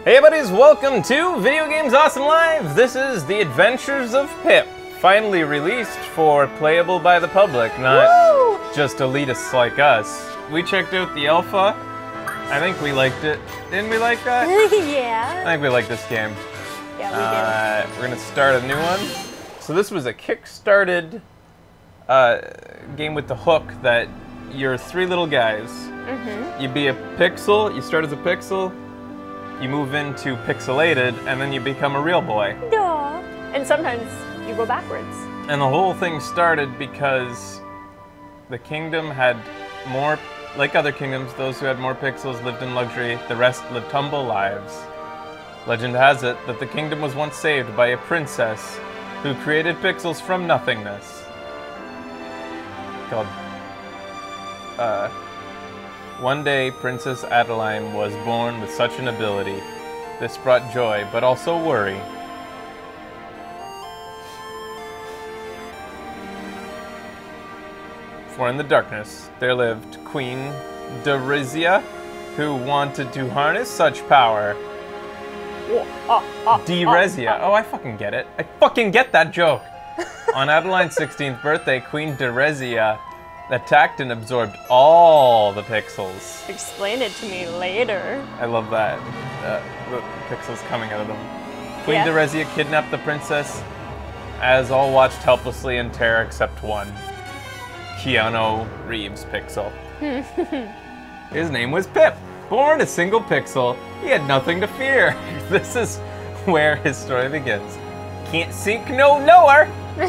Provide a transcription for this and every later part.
Hey buddies, welcome to Video Games Awesome Live! This is The Adventures of Pip, finally released for playable by the public, not just elitists like us. We checked out the alpha. I think we liked it. Didn't we like that? Yeah. I think we like this game. Yeah, we We're gonna start a new one. So this was a kick-started game with the hook that you're three little guys. You be a pixel, you start as a pixel, you move into pixelated, and then you become a real boy. did. Duh. And sometimes you go backwards. And the whole thing started because the kingdom had more, like other kingdoms, those who had more pixels lived in luxury, the rest lived humble lives. Legend has it that the kingdom was once saved by a princess who created pixels from nothingness. Called, One day, Princess Adeline was born with such an ability. This brought joy, but also worry. For in the darkness, there lived Queen Derezia, who wanted to harness such power. Derezia. Oh, I fucking get it. I fucking get that joke. On Adeline's 16th birthday, Queen Derezia attacked and absorbed all the pixels. Explain it to me later. I love that. The pixels coming out of them. Queen Derezia kidnapped the princess, as all watched helplessly in terror except one. Keanu Reeves pixel. His name was Pip. Born a single pixel, he had nothing to fear. This is where his story begins. Can't sink no lower.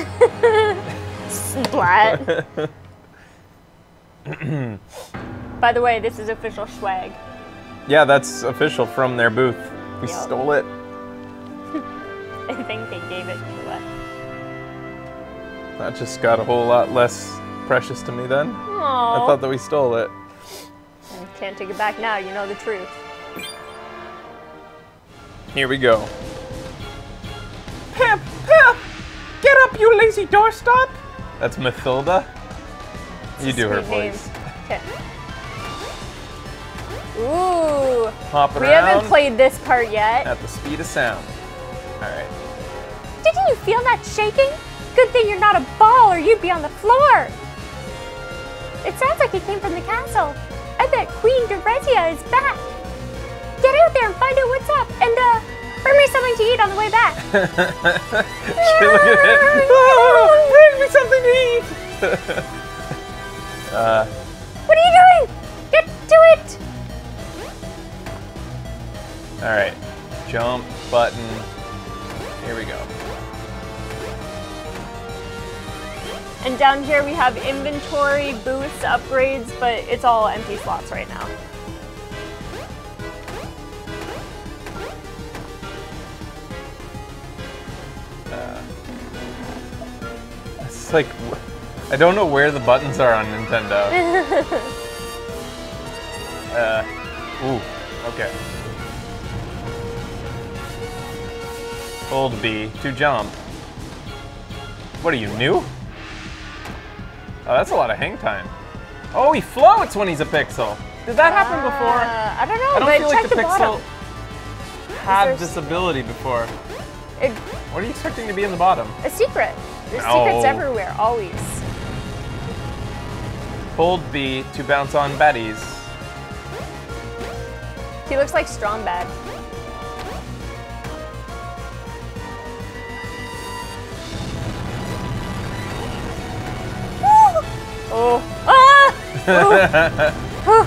Splat. By the way, this is official swag. Yeah, that's official from their booth. We stole it. I think they gave it to us. That just got a whole lot less precious to me then. Aww. I thought that we stole it. Can't take it back now, you know the truth. Here we go. Pip! Pip! Get up, you lazy doorstop! That's Mathilda. You do her voice. Okay. Ooh. Hop We around. haven't played this part yet. At the speed of sound. Alright. Didn't you feel that shaking? Good thing you're not a ball or you'd be on the floor. It sounds like it came from the castle. I bet Queen Derezia is back. Get out there and find out what's up. And, bring me something to eat on the way back. Look at it. Oh, bring me something to eat! What are you doing? Get to it! Alright. Jump, button. Here we go. And down here we have inventory, boosts, upgrades, but it's all empty slots right now. It's like, I don't know where the buttons are on Nintendo. Ooh, okay. Hold B to jump. What are you, new? Oh, that's a lot of hang time. Oh, he floats when he's a pixel. Did that happen before? I don't know, I don't but feel check like the pixel bottom. had this ability before. What are you expecting to be in the bottom? A secret. There's secrets everywhere, always. Hold B to bounce on baddies. He looks like Strong Bad. Oh. Ah! Oh.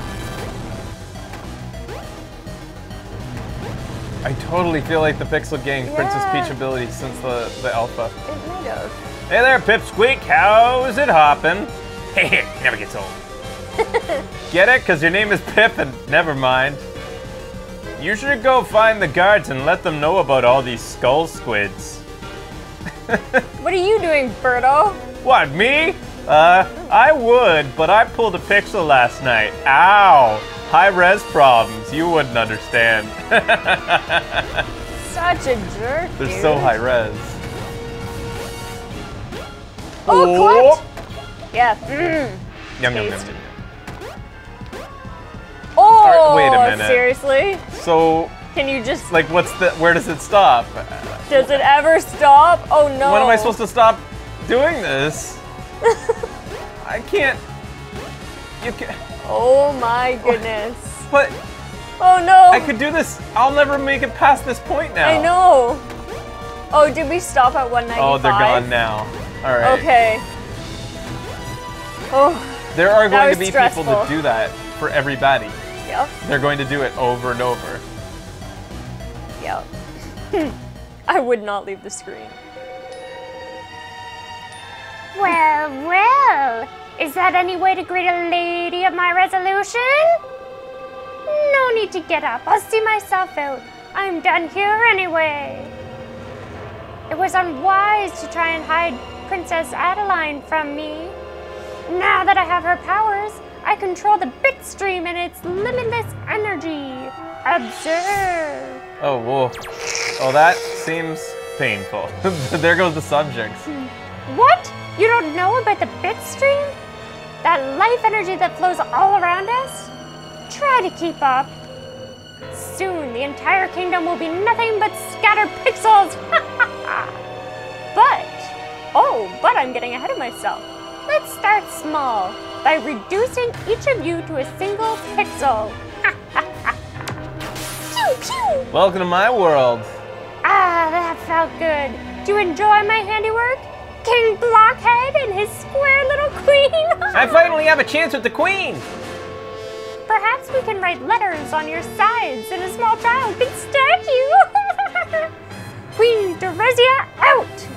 I totally feel like the Pixel gained Princess Peach ability since the alpha. It might have. Hey there, Pipsqueak. How's it hoppin'? Hey, never gets old. Get it? Because your name is Pip and never mind. You should go find the guards and let them know about all these skull squids. What are you doing, Birdo? What, me? I would, but I pulled a pixel last night. Ow! High-res problems, you wouldn't understand. Such a jerk, They're dude. so high-res. Oh, collect! Yeah. Yum, yum, yum, Taste. yum. Oh, Wait a minute. seriously? So, Can you just... Like, where does it stop? Does it ever stop? Oh no. When am I supposed to stop doing this? I can't. You can. Oh my goodness. But Oh no. I could do this. I'll never make it past this point now. I know. Oh, did we stop at 195? Oh, they're gone now. All right. Okay. Oh. There are That going was to be stressful. people that do that for everybody. Yep. They're going to do it over and over. Yep. I would not leave the screen. Well, well. Is that any way to greet a lady of my resolution? No need to get up. I'll see myself out. I'm done here anyway. It was unwise to try and hide Princess Adeline from me. Now that I have her powers, I control the bit stream and its limitless energy. Observe. Oh, whoa. Oh, that seems painful. There goes the subjects. What? You don't know about the bit stream? That life energy that flows all around us? Try to keep up. Soon the entire kingdom will be nothing but scattered pixels. But I'm getting ahead of myself. Let's start small by reducing each of you to a single pixel. Pew pew! Welcome to my world. Ah, that felt good. Do you enjoy my handiwork? King Blockhead and his square little queen. I finally have a chance with the queen. Perhaps we can write letters on your sides and a small child can stack you. Queen Derezia out.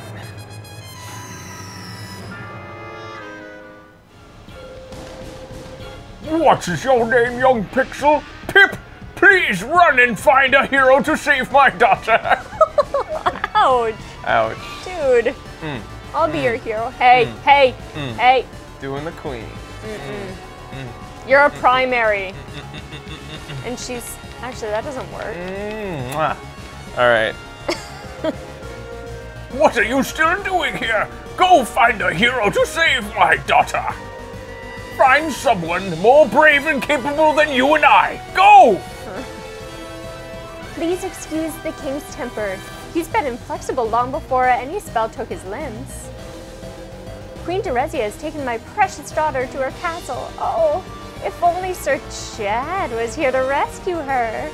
What is your name, young pixel? Pip, please run and find a hero to save my daughter. Ouch. Ouch. Dude. I'll be your hero. Hey, hey. Doing the queen. You're a primary. And she's... Actually, that doesn't work. Mwah. All right. What are you still doing here? Go find a hero to save my daughter. Find someone more brave and capable than you and I. Go! Please excuse the king's temper. He's been inflexible long before any spell took his limbs. Queen Derezia has taken my precious daughter to her castle. Oh, if only Sir Chad was here to rescue her.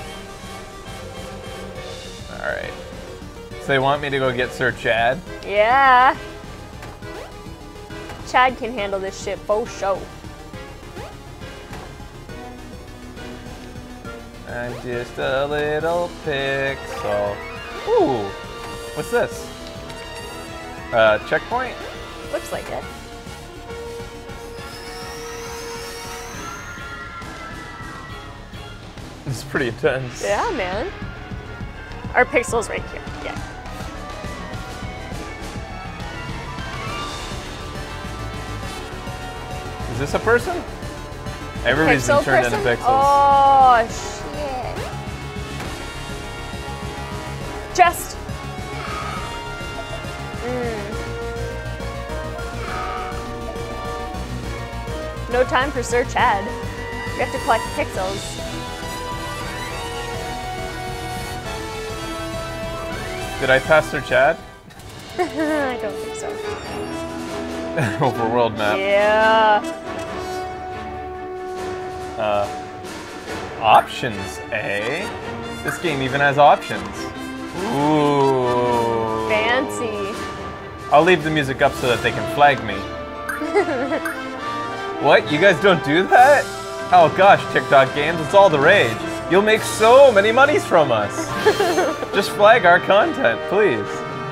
All right. So they want me to go get Sir Chad? Yeah. Chad can handle this shit for sure. I'm just a little pixel. Ooh, what's this? Checkpoint? Looks like it. This is pretty intense. Yeah, man. Our pixel's right here. Yeah. Is this a person? Everybody's been Pixel turned person? into pixels. Oh, shit. Just. No time for Sir Chad. We have to collect pixels. Did I pass Sir Chad? I don't think so. Overworld map. Yeah. Options, eh? This game even has options. Ooh. Fancy. I'll leave the music up so that they can flag me. What? You guys don't do that? Oh gosh, TikTok games, it's all the rage. You'll make so many monies from us. Just flag our content, please.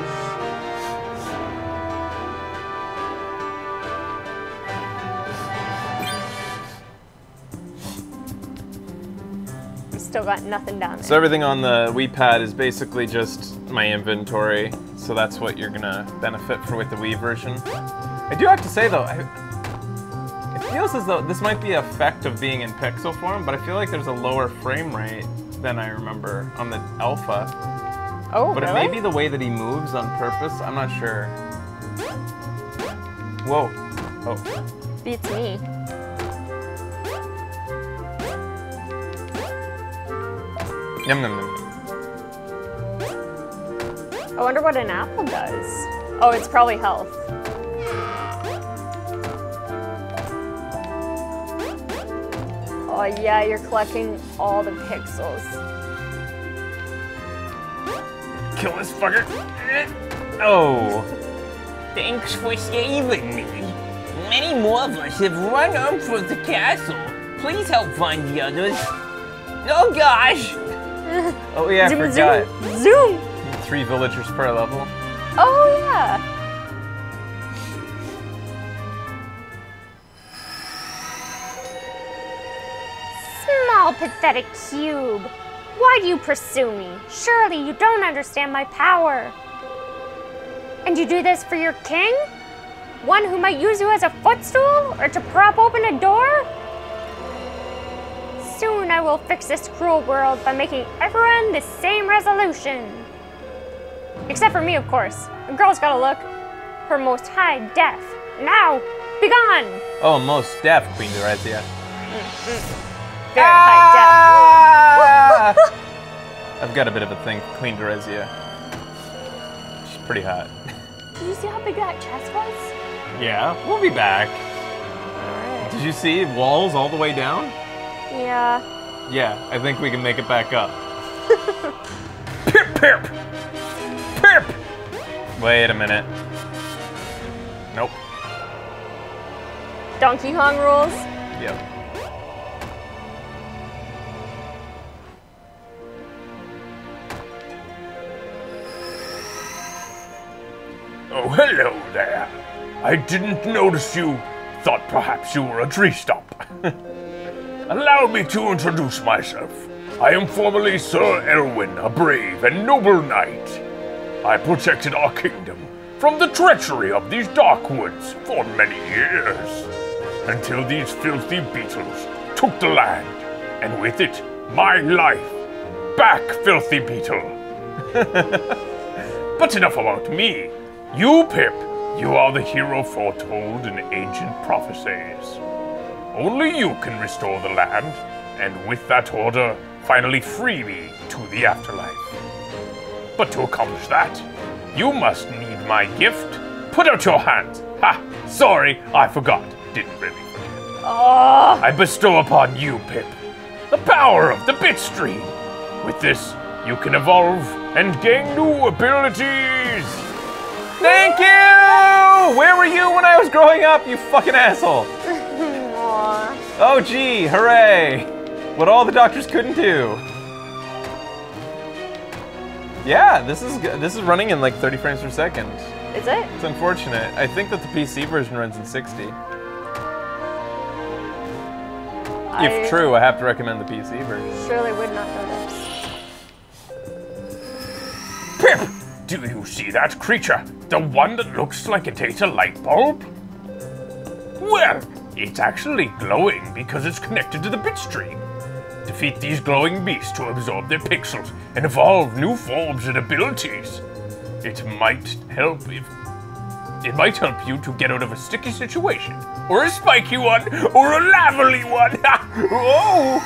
Still got nothing down there. So everything on the Wii Pad is basically just my inventory. So that's what you're gonna benefit for with the Wii version. I do have to say though, it feels as though this might be an effect of being in pixel form, but I feel like there's a lower frame rate than I remember on the alpha. Oh, But really? it may be the way that he moves on purpose, I'm not sure. Whoa. Oh. Beats me. Yum, yum, yum. I wonder what an apple does. Oh, it's probably health. Oh yeah, you're collecting all the pixels. Kill this fucker. Oh. Thanks for saving me. Many more of us have run up for the castle. Please help find the others. Oh gosh! Oh yeah, I Zoom, forgot. zoom! Zoom! 3 villagers per level. Oh yeah! Small, pathetic cube. Why do you pursue me? Surely you don't understand my power. And you do this for your king? One who might use you as a footstool or to prop open a door? Soon I will fix this cruel world by making everyone the same resolution. Except for me, of course. A girl's gotta look her most high def. Now, begone! Oh, most deaf, Queen Derezia. Very high def. I've got a bit of a thing for Queen Derezia. She's pretty hot. Did you see how big that chest was? Yeah, we'll be back. Alright. Did you see walls all the way down? Yeah. Yeah, I think we can make it back up. Pip, pip! Pip! Wait a minute. Nope. Donkey Kong rules. Yep. Oh, hello there. I didn't notice you. Thought perhaps you were a tree stump. Allow me to introduce myself. I am formerly Sir Erwin, a brave and noble knight. I protected our kingdom from the treachery of these dark woods for many years, until these filthy beetles took the land, and with it, my life. Back, filthy beetle. But enough about me. You, Pip, you are the hero foretold in ancient prophecies. Only you can restore the land, and with that order, finally free me to the afterlife. But to accomplish that, you must need my gift. Put out your hand. Ha! Sorry, I forgot. Didn't really forget. Oh! I bestow upon you, Pip, the power of the Bit Stream. With this, you can evolve and gain new abilities. Thank you! Where were you when I was growing up, you fucking asshole? Aw. Oh gee, hooray! What all the doctors couldn't do. Yeah, this is running in like 30 frames per second. Is it? It's unfortunate. I think that the PC version runs in 60. If true, I have to recommend the PC version. Surely would not know this. Pip! Do you see that creature? The one that looks like it ate a light bulb? Well, it's actually glowing because it's connected to the Bitstream. Defeat these glowing beasts to absorb their pixels and evolve new forms and abilities. It might help you to get out of a sticky situation, or a spiky one, or a lavely one. Oh!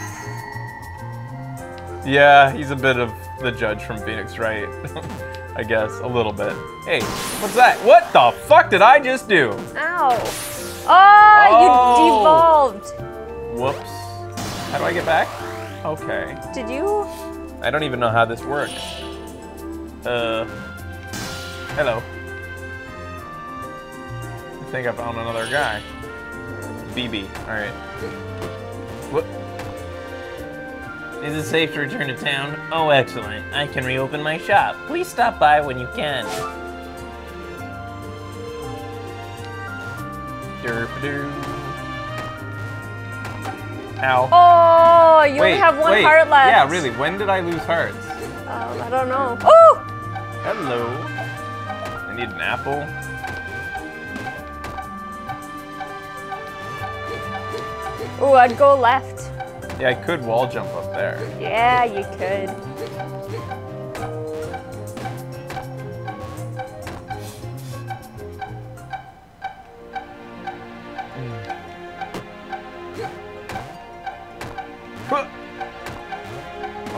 Yeah, he's a bit of the judge from Phoenix Wright. I guess, a little bit. Hey, what's that? What the fuck did I just do? Ow. Oh, you devolved. Whoops. How do I get back? Okay. Did you? I don't even know how this works. Hello. I think I found another guy. BB, alright. What? Is it safe to return to town? Oh, excellent. I can reopen my shop. Please stop by when you can. Derp-a-doo. Ow. Oh, you only have one heart left. Yeah, really. When did I lose hearts? I don't know. Oh! Hello. I need an apple. Ooh, I'd go left. Yeah, I could wall jump up there. Yeah, you could.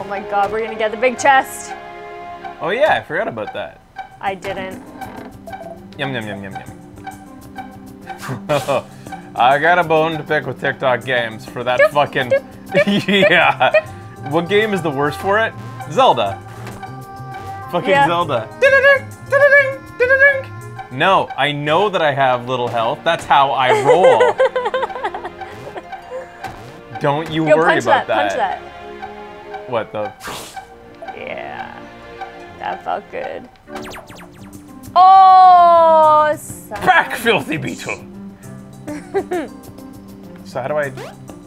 my god, we're gonna get the big chest. Oh yeah, I forgot about that. I didn't. Yum, yum, yum, yum, yum. I got a bone to pick with TikTok games for that fucking... Yeah. What game is the worst for it? Zelda. Fucking Yeah. Zelda. No, I know that I have little health. That's how I roll. Don't you Yo, worry punch about that, punch that. What the? Yeah. That felt good. Oh, son. Back, filthy beetle! So how do I?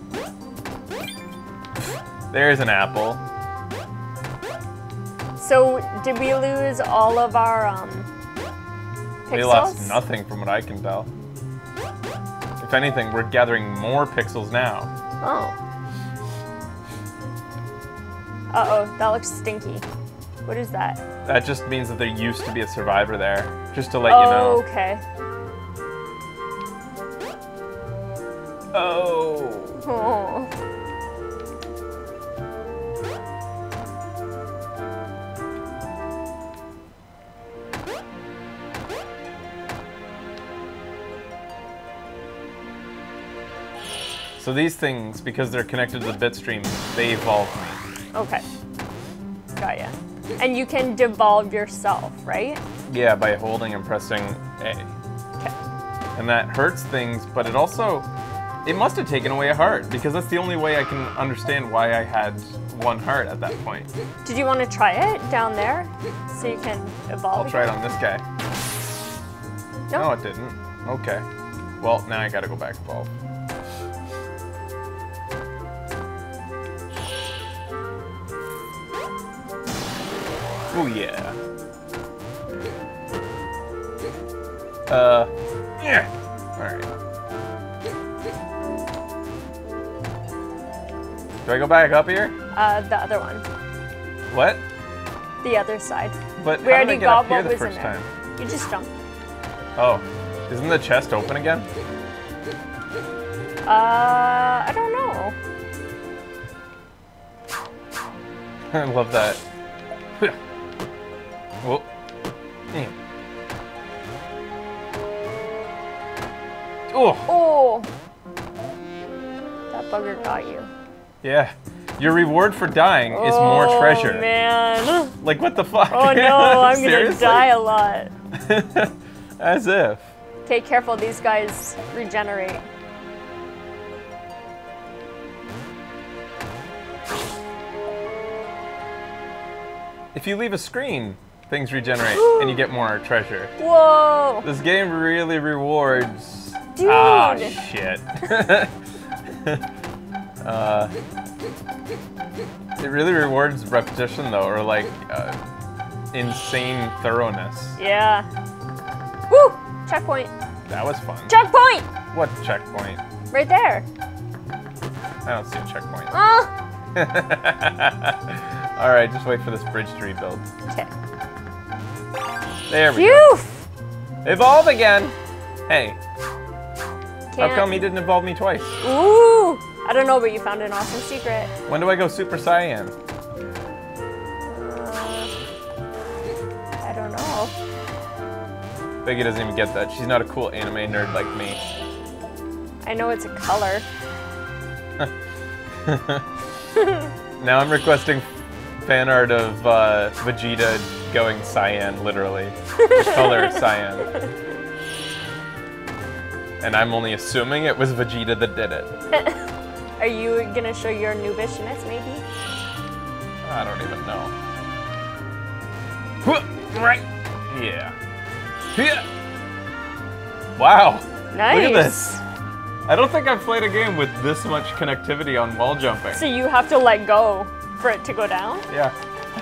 There's an apple. So, did we lose all of our, pixels? We lost nothing from what I can tell. If anything, we're gathering more pixels now. Oh. Uh-oh, that looks stinky. What is that? That just means that there used to be a survivor there. Just to let you know. Okay. Oh. Oh. So these things, because they're connected to the bitstream, they evolve me. Okay. Got ya. And you can devolve yourself, right? Yeah, by holding and pressing A. Okay. And that hurts things, but it also, it must have taken away a heart, because that's the only way I can understand why I had one heart at that point. Did you want to try it down there so you can evolve? I'll try it on this guy. No. No, it didn't. Okay. Well, now I gotta go back evolve. Oh yeah. Yeah. Alright. Do I go back up here? The other one. What? The other side. But We how did already I get got up here what the was in first there. time? You just jumped. Oh. Isn't the chest open again? I don't know. I love that. Whoa. Damn. Oh. Oh. That bugger got you. Yeah. Your reward for dying is more treasure. Oh, man. Like, what the fuck? Oh, no. I'm going to Seriously? die a lot. As if. Okay, careful. These guys regenerate. If you leave a screen, things regenerate and you get more treasure. Whoa. This game really rewards... Dude. Ah, shit. It really rewards repetition, though, or like insane thoroughness. Yeah. Woo! Checkpoint. That was fun. Checkpoint! What checkpoint? Right there. I don't see a checkpoint. Oh. All right, just wait for this bridge to rebuild. Okay. There we go. Phew! Evolve again. Hey, how Can't. come he didn't evolve me twice? Ooh! I don't know, but you found an awesome secret. When do I go Super Saiyan? I don't know. Biggie doesn't even get that. She's not a cool anime nerd like me. I know it's a color. Now I'm requesting fan art of Vegeta going Saiyan, literally. The color Saiyan. And I'm only assuming it was Vegeta that did it. Are you gonna show your noobishness, maybe? I don't even know. Right. Yeah. Yeah. Wow. Nice. Look at this. I don't think I've played a game with this much connectivity on wall jumping. So you have to let go for it to go down? Yeah.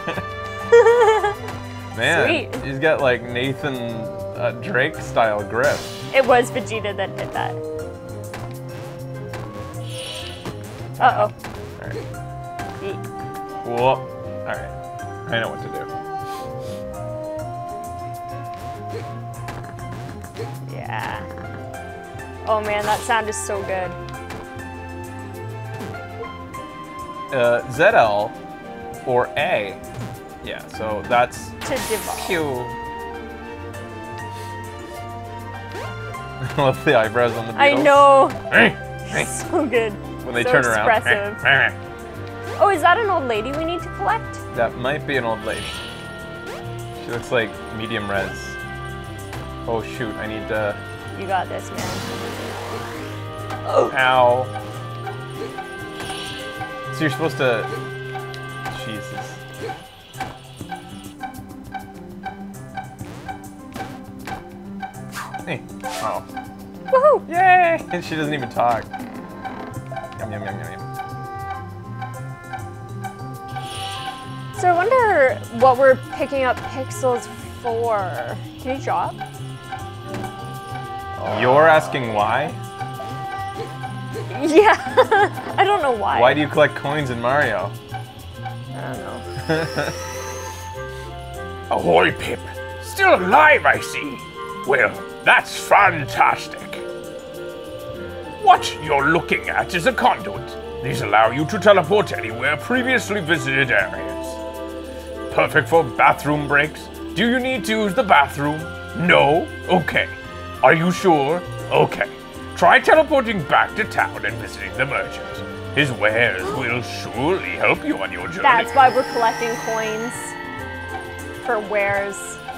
Man, Sweet. he's got like Nathan Drake style grip. It was Vegeta that did that. Uh-oh. Alright. Yeet. Whoa. Alright. I know what to do. Yeah. Oh man, that sound is so good. ZL or A. Yeah, so that's To devolve. Q. I love the eyebrows on the Beatles. I know. Hey, hey. So good. When they So turn around. expressive. Oh, is that an old lady we need to collect? That might be an old lady. She looks like medium res. Oh shoot, I need to... You got this, man. Ow. So you're supposed to... Jesus. Hey. Oh. Woohoo! Yay! And she doesn't even talk. Yum, yum, yum, yum, yum. So I wonder what we're picking up pixels for. Can you drop? You're asking why? Yeah. I don't know why. Why do you collect coins in Mario? I don't know. Ahoy, Pip. Still alive, I see. Well, that's fantastic. What you're looking at is a conduit. These allow you to teleport anywhere previously visited areas. Perfect for bathroom breaks. Do you need to use the bathroom? No? Okay. Are you sure? Okay. Try teleporting back to town and visiting the merchant. His wares will surely help you on your journey. That's why we're collecting coins for wares.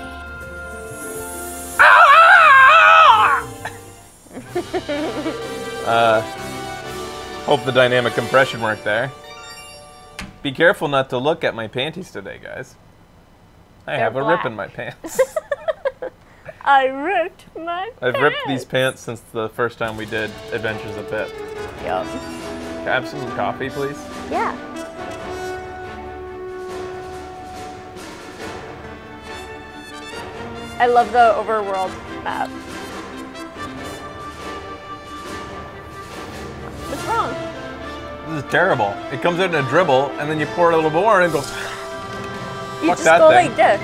Hope the dynamic compression worked there. Be careful not to look at my panties today, guys. I have a rip in my pants. I ripped my I've ripped these pants since the first time we did Adventures of Pip. Yup. Can I have some coffee, please? Yeah. I love the overworld map. What's wrong? This is terrible. It comes out in a dribble, and then you pour a little more, and it goes... You Fuck just that go thing. like this.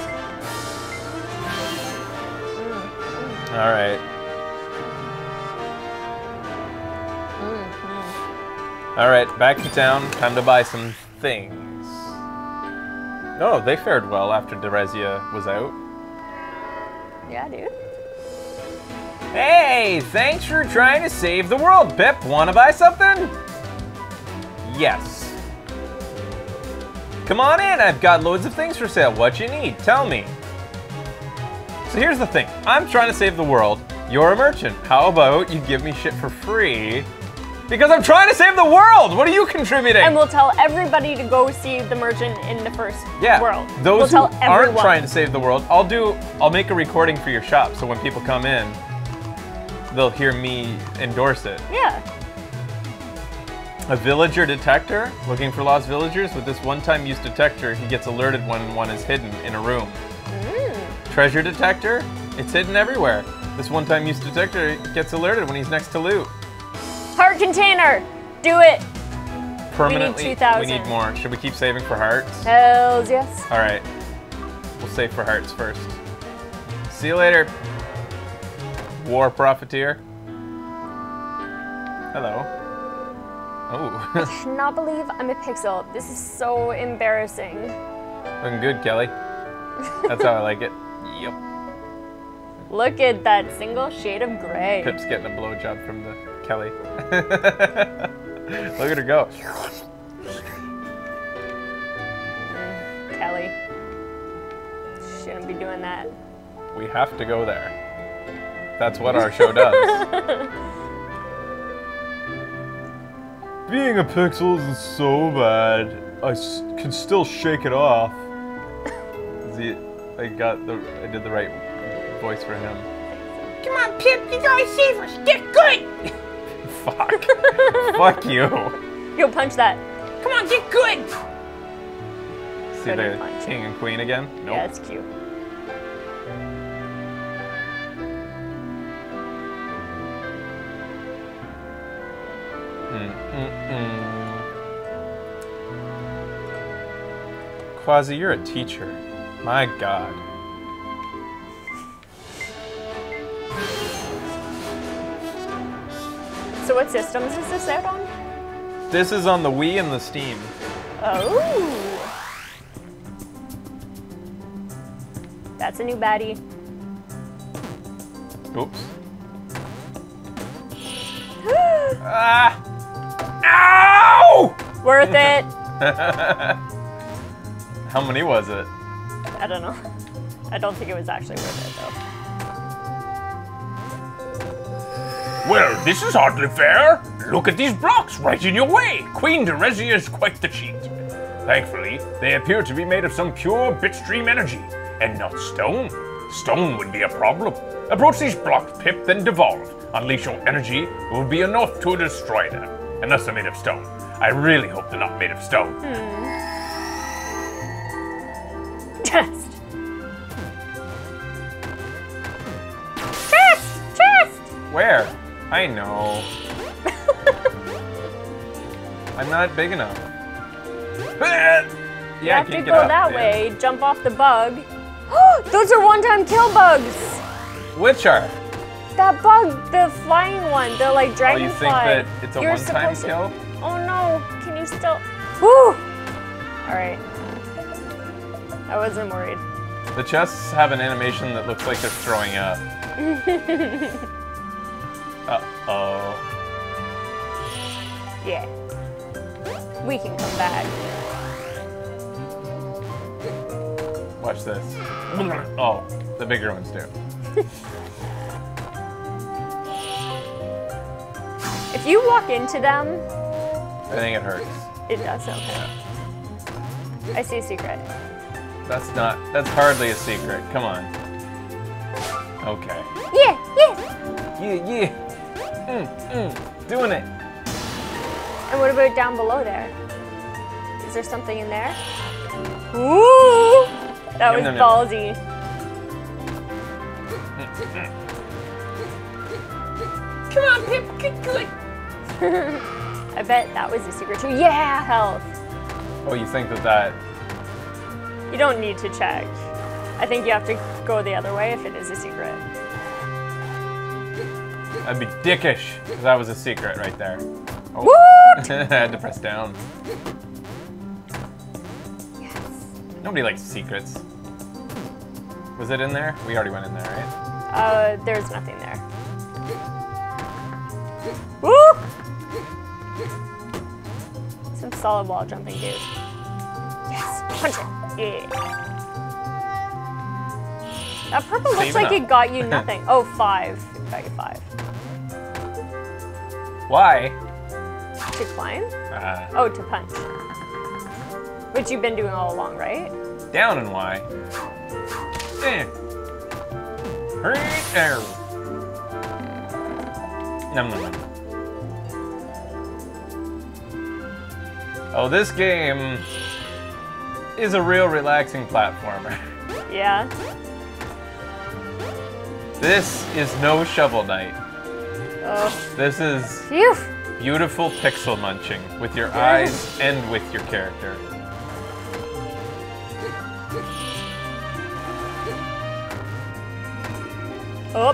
All right. All right, back to town. Time to buy some things. Oh, they fared well after Derezia was out. Yeah, dude. Hey, thanks for trying to save the world, Pip. Want to buy something? Yes. Come on in, I've got loads of things for sale. What you need? Tell me. So here's the thing. I'm trying to save the world. You're a merchant. How about you give me shit for free? Because I'm trying to save the world! What are you contributing? And we'll tell everybody to go see the merchant in the first world. Those we'll tell who aren't everyone. trying to save the world, I'll make a recording for your shop so when people come in, they'll hear me endorse it. Yeah. A villager detector, looking for lost villagers. With this one-time use detector, he gets alerted when one is hidden in a room. Treasure detector, it's hidden everywhere. This one-time use detector gets alerted when he's next to loot. Heart container! Do it! Permanently, We need 2,000. we need more. Should we keep saving for hearts? Hells yes. All right, we'll save for hearts first. See you later, war profiteer. Hello. Oh, I cannot believe I'm a pixel. This is so embarrassing. looking good, Kelly. That's how I like it. Yep. Look at that single shade of gray. Pip's getting a blowjob from the Kelly. Look at her go. Kelly. Shouldn't be doing that. We have to go there. That's what our show does. Being a pixel isn't so bad. I can still shake it off. I did the right voice for him. Come on, Pip, you gotta save us. Get good. Fuck. Fuck you. Yo, punch that. Come on, get good. See Better the punch. king and queen again? Nope. Yeah, it's cute. Quasi, you're a teacher. My God. So what systems is this out on? This is on the Wii and the Steam. Oh. That's a new baddie. Oops. Ah! Ow! Worth it. How many was it? I don't know. I don't think it was actually worth it, though. Well, this is hardly fair. Look at these blocks right in your way. Queen Derezia is quite the cheat. Thankfully, they appear to be made of some pure bitstream energy, and not stone. Stone would be a problem. Approach these blocks, Pip, then devolve. Unleash your energy, it will be enough to destroy them. Unless they're made of stone. I really hope they're not made of stone. Chest. Chest! Chest! Where? I know. I'm not big enough. Yeah, You I have to can't go get up. that Yeah. way, jump off the bug. Those are one-time kill bugs! Which are? That bug, the flying one, the like Oh, dragonfly. you think that it's a You're one-time supposed to- kill? Oh no, can you still? Woo! Alright. I wasn't worried. The chests have an animation that looks like they're throwing up. Uh-oh. Yeah. We can come back. Watch this. Oh, the bigger ones do. If you walk into them, I think it hurts. it does, okay. I see a secret. That's hardly a secret. Come on. Okay. Yeah, yeah! Yeah. Doing it. And what about down below there? Is there something in there? Ooh! That was Yum, yum, yum. ballsy. Come on, Pip, good. I bet that was the secret too. Yeah, health. Oh, you think that You don't need to check. I think you have to go the other way if it is a secret. that'd be dickish if that was a secret right there. Oh. What? I had to press down. Yes. Nobody likes secrets. Was it in there? We already went in there, right? There's nothing there. Woo! Some solid wall jumping, dude. Yes, punch it. Yeah. That purple looks Saving like up. it got you nothing. Oh, 5. It got you 5. Why? To climb? Uh, Oh, to punch. Which you've been doing all along, right? down and why? Right there. Nom nom nom. Oh, this game is a real relaxing platformer. Yeah. This is no Shovel Knight. Oh, This is phew. beautiful pixel munching with your eyes and with your character. Oh.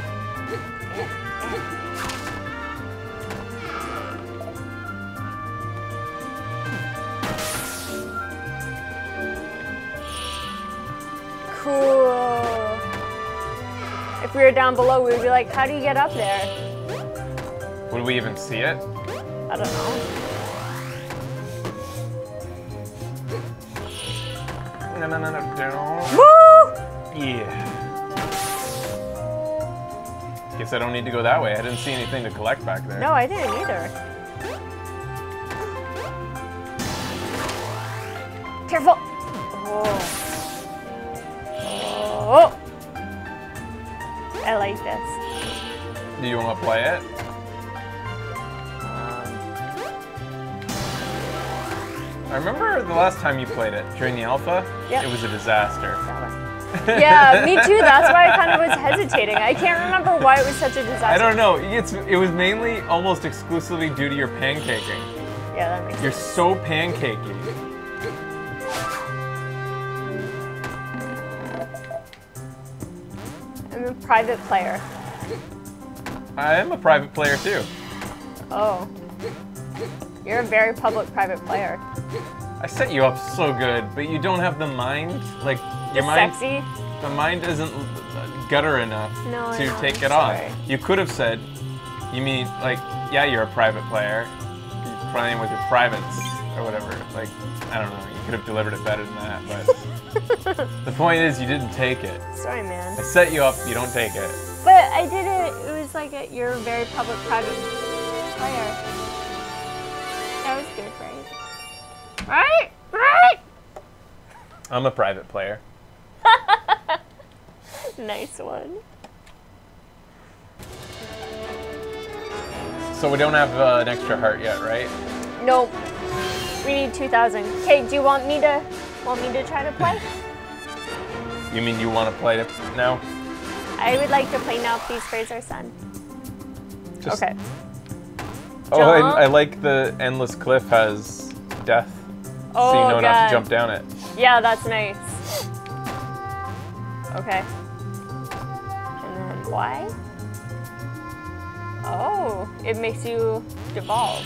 Cool. If we were down below, we would be like, how do you get up there? Would we even see it? I don't know. No, no, no, no, no. Woo! Yeah. Guess I don't need to go that way. I didn't see anything to collect back there. No, I didn't either. Careful. Oh. Oh. I like this. Do you want to play it? I remember the last time you played it, during the alpha, Yep. it was a disaster. Yeah, me too. That's why I kind of was hesitating. I can't remember why it was such a disaster. I don't know, it was mainly almost exclusively due to your pancaking. Yeah, that makes You're sense. so pancakey. I'm a private player. I am a private player too. Oh. You're a very public private player. I set you up so good, but you don't have the mind, like The your mind. sexy. The mind isn't gutter enough No, I to know, take I'm it on. sorry. You could have said, you mean, like, yeah, you're a private player. You're playing with your privates or whatever. Like, I don't know. You could have delivered it better than that, but the point is you didn't take it. Sorry, man. I set you up, you don't take it. But I did it. It was like you're a very public-private player. That was good, right? Right? Right? I'm a private player. Nice one. So we don't have an extra heart yet, right? Nope. We need 2,000. Okay, do you want me to try to play? You mean you want to play it now? I would like to play now. Please praise our son. Just- Okay. Oh, Jump. I like the endless cliff has death. Oh, so you know not God. to jump down it. Yeah, that's nice. Okay. And then why? Oh, it makes you devolve.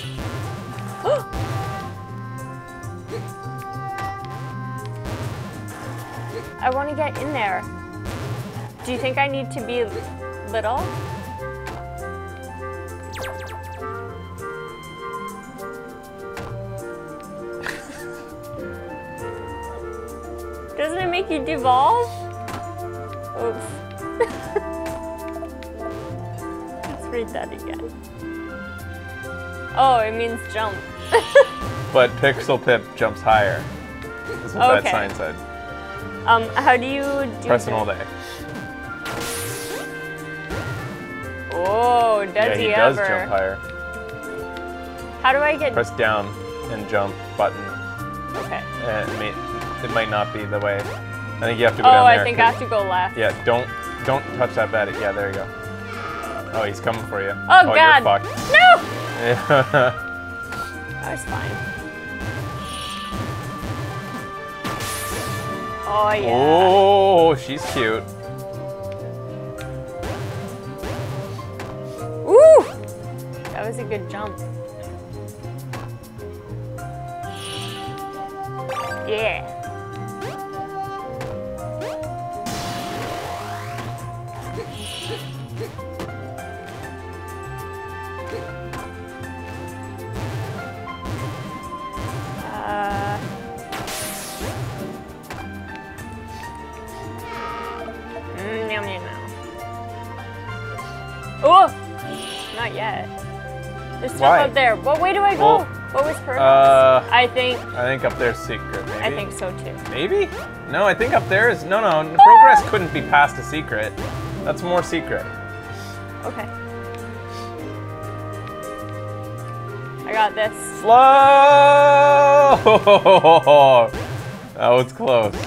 I want to get in there. Do you think I need to be little? Doesn't it make you devolve? Oops. Let's read that again. Oh, it means jump. But Pixel Pip jumps higher. Is what that Okay. sign said. How do you do Pressing that? all day. Oh, does Yeah, he he does ever? jump higher. How do I get? Press down and jump button. Okay. It might not be the way. I think you have to go Oh, down there. I think I have to go left. Yeah, don't touch that bed. Yeah, there you go. Oh, he's coming for you. Oh, you're God. fucked. No! Yeah. That was fine. Oh, yeah. Oh, she's cute. Ooh! That was a good jump. Yeah. Meow, meow, meow. Oh! Not yet. There's stuff Why? up there. What way do I go? Well, what was purpose? I think up there's secret, maybe. I think so too. Maybe? No, I think up there is... No, progress couldn't be past a secret. That's more secret. Okay. I got this. Flow! That was close.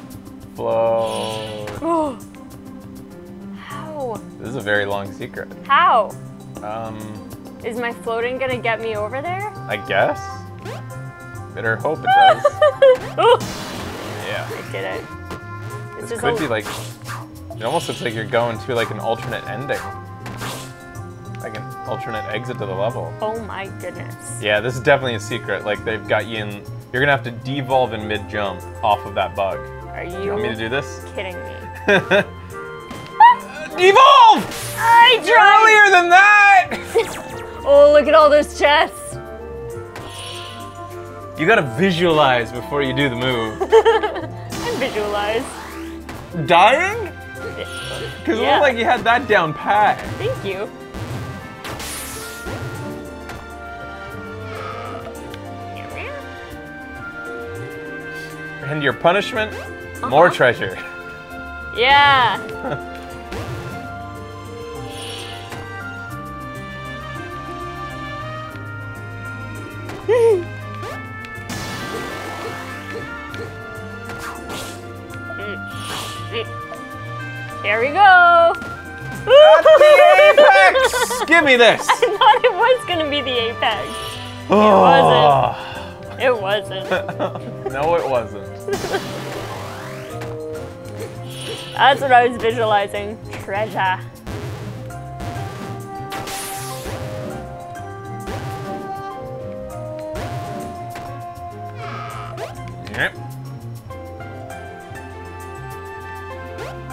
Flow. Oh. How? This is a very long secret. How? Is Is my floating gonna get me over there? I guess. Better hope it does. Oh, Yeah. I did it. This is could a- be like... It almost looks like you're going to like an alternate ending. Like an alternate exit to the level. Oh my goodness. Yeah, this is definitely a secret. Like they've got you in... You're gonna have to devolve in mid-jump off of that bug. Are You want me to do this? kidding me? Devolve! I tried! Earlier than that! Oh, look at all those chests. You gotta visualize before you do the move. I visualize. Dying? Because it Yeah. looked like you had that down pat. Thank you. And your punishment? More treasure. Yeah. There we go. Apex! Give me this! I thought it was gonna be the apex. Oh. It wasn't. No, it wasn't. That's what I was visualizing. Treasure. Yep.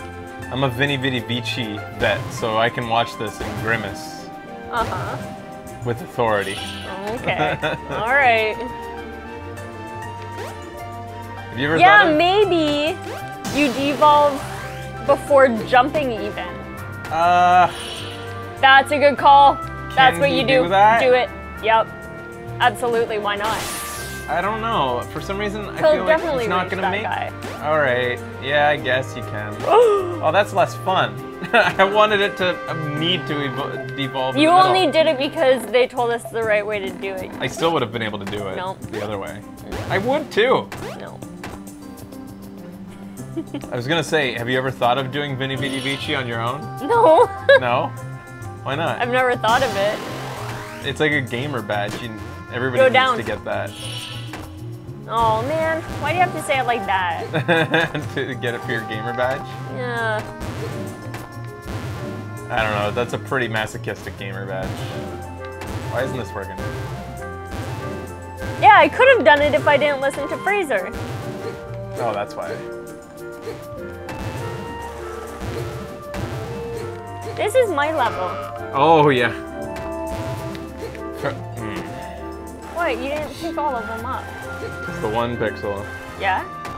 I'm a Vini Vidi Vici vet, so I can watch this and grimace Uh-huh. with authority. Okay. All right. Have you ever Yeah, thought of... maybe you devolve before jumping even. That's a good call. That's what he you do. do that? Do it. Yep. Absolutely. Why not? I don't know. For some reason, I He'll feel like definitely he's not reach gonna that make. guy. All right. Yeah, I guess you can. Oh, that's less fun. I wanted it to need to devolve. You in the middle. only did it because they told us the right way to do it. I still would have been able to do it No. the other way. I would too. No. I was gonna say, have you ever thought of doing Vini Vidi Vici on your own? No. No? Why not? I've never thought of it. It's like a gamer badge. Everybody Go needs down. to get that. Oh man, why do you have to say it like that? To get it for your gamer badge? Yeah. I don't know. That's a pretty masochistic gamer badge. Why isn't this working? Yeah, I could have done it if I didn't listen to Fraser. Oh, that's why. This is my level. Oh, yeah. What? You didn't pick all of them up. It's the one pixel. Yeah?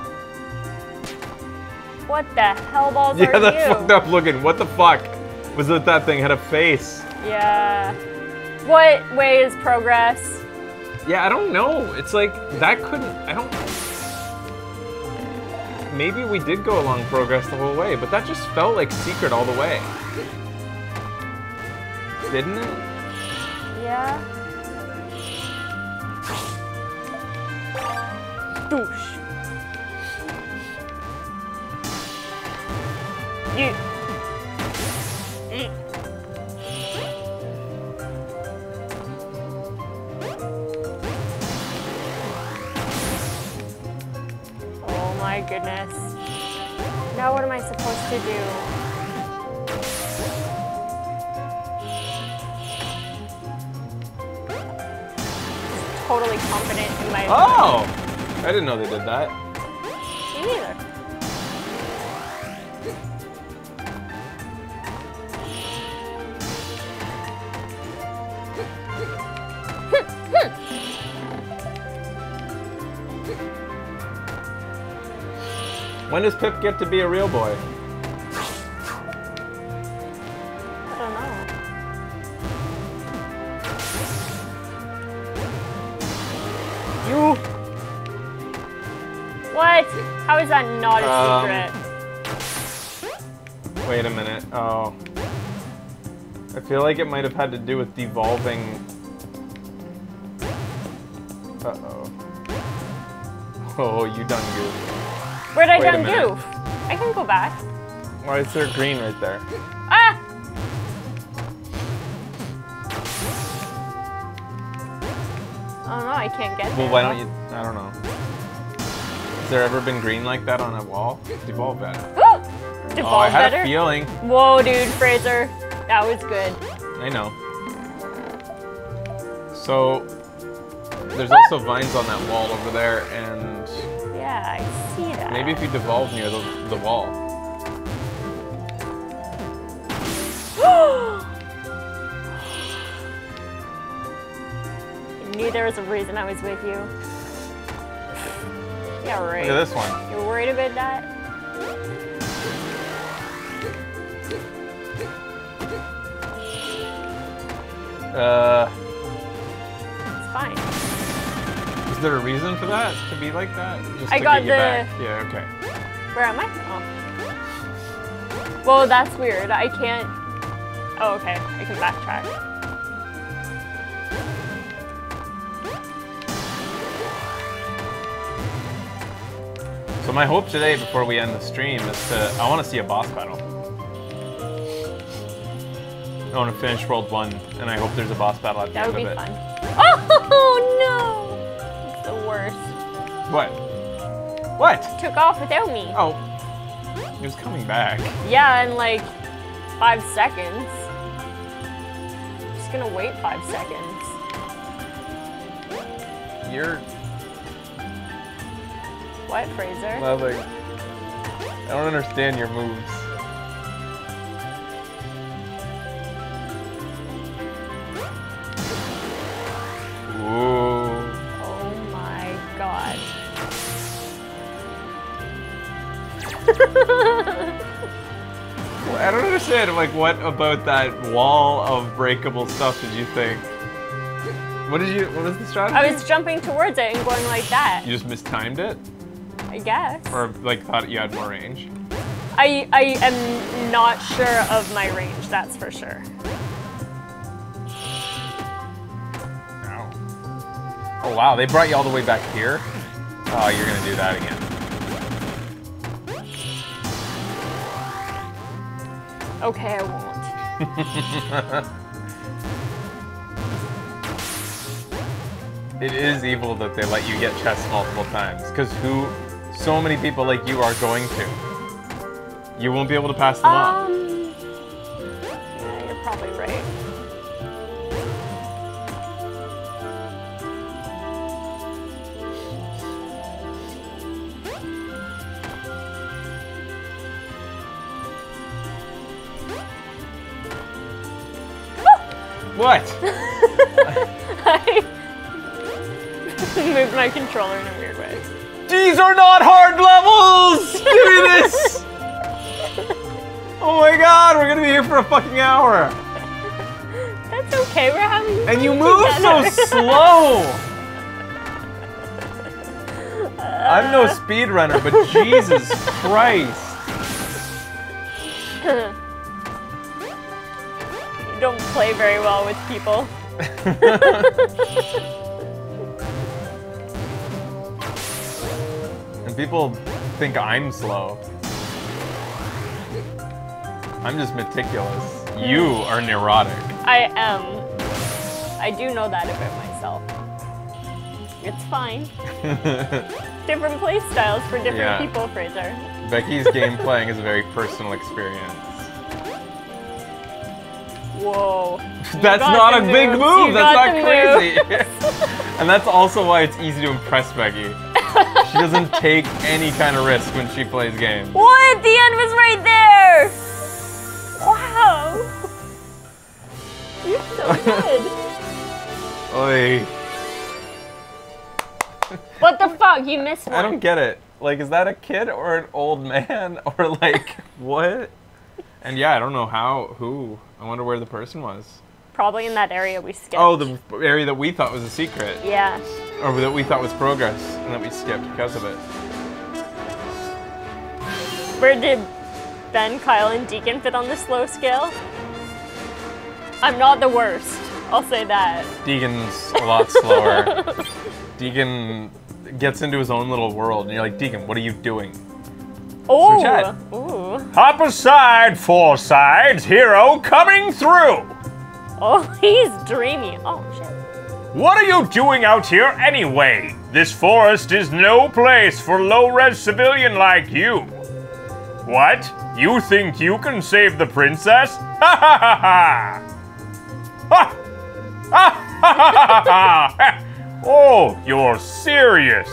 What the hell balls Yeah, are that's you? fucked up looking. What the fuck? Was it that thing had a face? Yeah. What way is progress? Yeah, I don't know. It's like, that couldn't, I don't... Maybe we did go along progress the whole way, but that just felt like secret all the way. Didn't it? Yeah. Douche. You. Oh my goodness. Now what am I supposed to do? Totally confident in my Oh! I didn't know they did that. Me neither. When does Pip get to be a real boy? I don't know. You. What? How is that not a secret? Wait a minute. Oh. I feel like it might have had to do with devolving. Uh-oh. Oh, you done goof. Where'd I Wait a done minute. goof? I can go back. Why is there green right there? Ah! Oh no, I can't get there. Well, why don't you? I don't know. Has there ever been green like that on a wall? Devolve that. Devolve Oh, I had better? a feeling. Whoa, dude, Fraser. That was good. I know. So, there's also vines on that wall over there, and Yeah, I see that. maybe if you devolve near the wall. I knew there was a reason I was with you. Yeah, right. Look at this one. You're worried about that? It's fine. Is there a reason for that to be like that? Just I to got get you the- back. Yeah, okay. Where am I? Oh. Well, that's weird. I can't... Oh, okay. I can backtrack. So my hope today, before we end the stream, is I want to see a boss battle. I want to finish World 1, and I hope there's a boss battle at the That end would be of it. fun. Oh, no! It's the worst. What? What? Took off without me. Oh. He was coming back. Yeah, in like 5 seconds. Just gonna wait 5 seconds. You're What, Fraser? nothing. I don't understand your moves. I don't understand. Like, what about that wall of breakable stuff did you think? What was the strategy? I was jumping towards it and going like that. You just mistimed it? I guess. Or, like, thought you had more range? I am not sure of my range, that's for sure. Ow. Oh, wow. They brought you all the way back here? Oh, you're going to do that again. Okay, I won't. It is evil that they let you get chests multiple times, because so many people like you are going to. You won't be able to pass them off. Yeah, you're probably right. What? I moved my controller in a weird way. These are not hard levels! Give me this! Oh my god, we're gonna be here for a fucking hour. That's okay, we're having fun And you move together. so slow! I'm no speedrunner, but Jesus Christ. You don't play very well with people. And people think I'm slow. I'm just meticulous. You are neurotic. I am. I do know that about myself. It's fine. Different play styles for different Yeah. people, Fraser. Becky's game playing is a very personal experience. Whoa. That's got not the a big moves. move. You That's got not the crazy. And that's also why it's easy to impress Becky. She doesn't take any kind of risk when she plays games. What? The end was right there! Wow. You're so good. Oy. What the fuck? You missed one. I don't get it. Like, is that a kid or an old man? Or like, what? And yeah, I don't know who. I wonder where the person was. Probably in that area we skipped. Oh, the area that we thought was a secret. Yeah. Or that we thought was progress, and that we skipped because of it. Where did Ben, Kyle, and Deacon fit on the slow scale? I'm not the worst. I'll say that. Deacon's a lot slower. Deacon gets into his own little world, and you're like, Deacon, what are you doing? Oh. chat. Ooh. Hop aside, four sides, hero coming through! Oh, he's dreamy. Oh, shit. What are you doing out here anyway? This forest is no place for low-res civilian like you. What? You think you can save the princess? Ha ha ha ha! Ha! Ha ha ha ha! Oh, you're serious.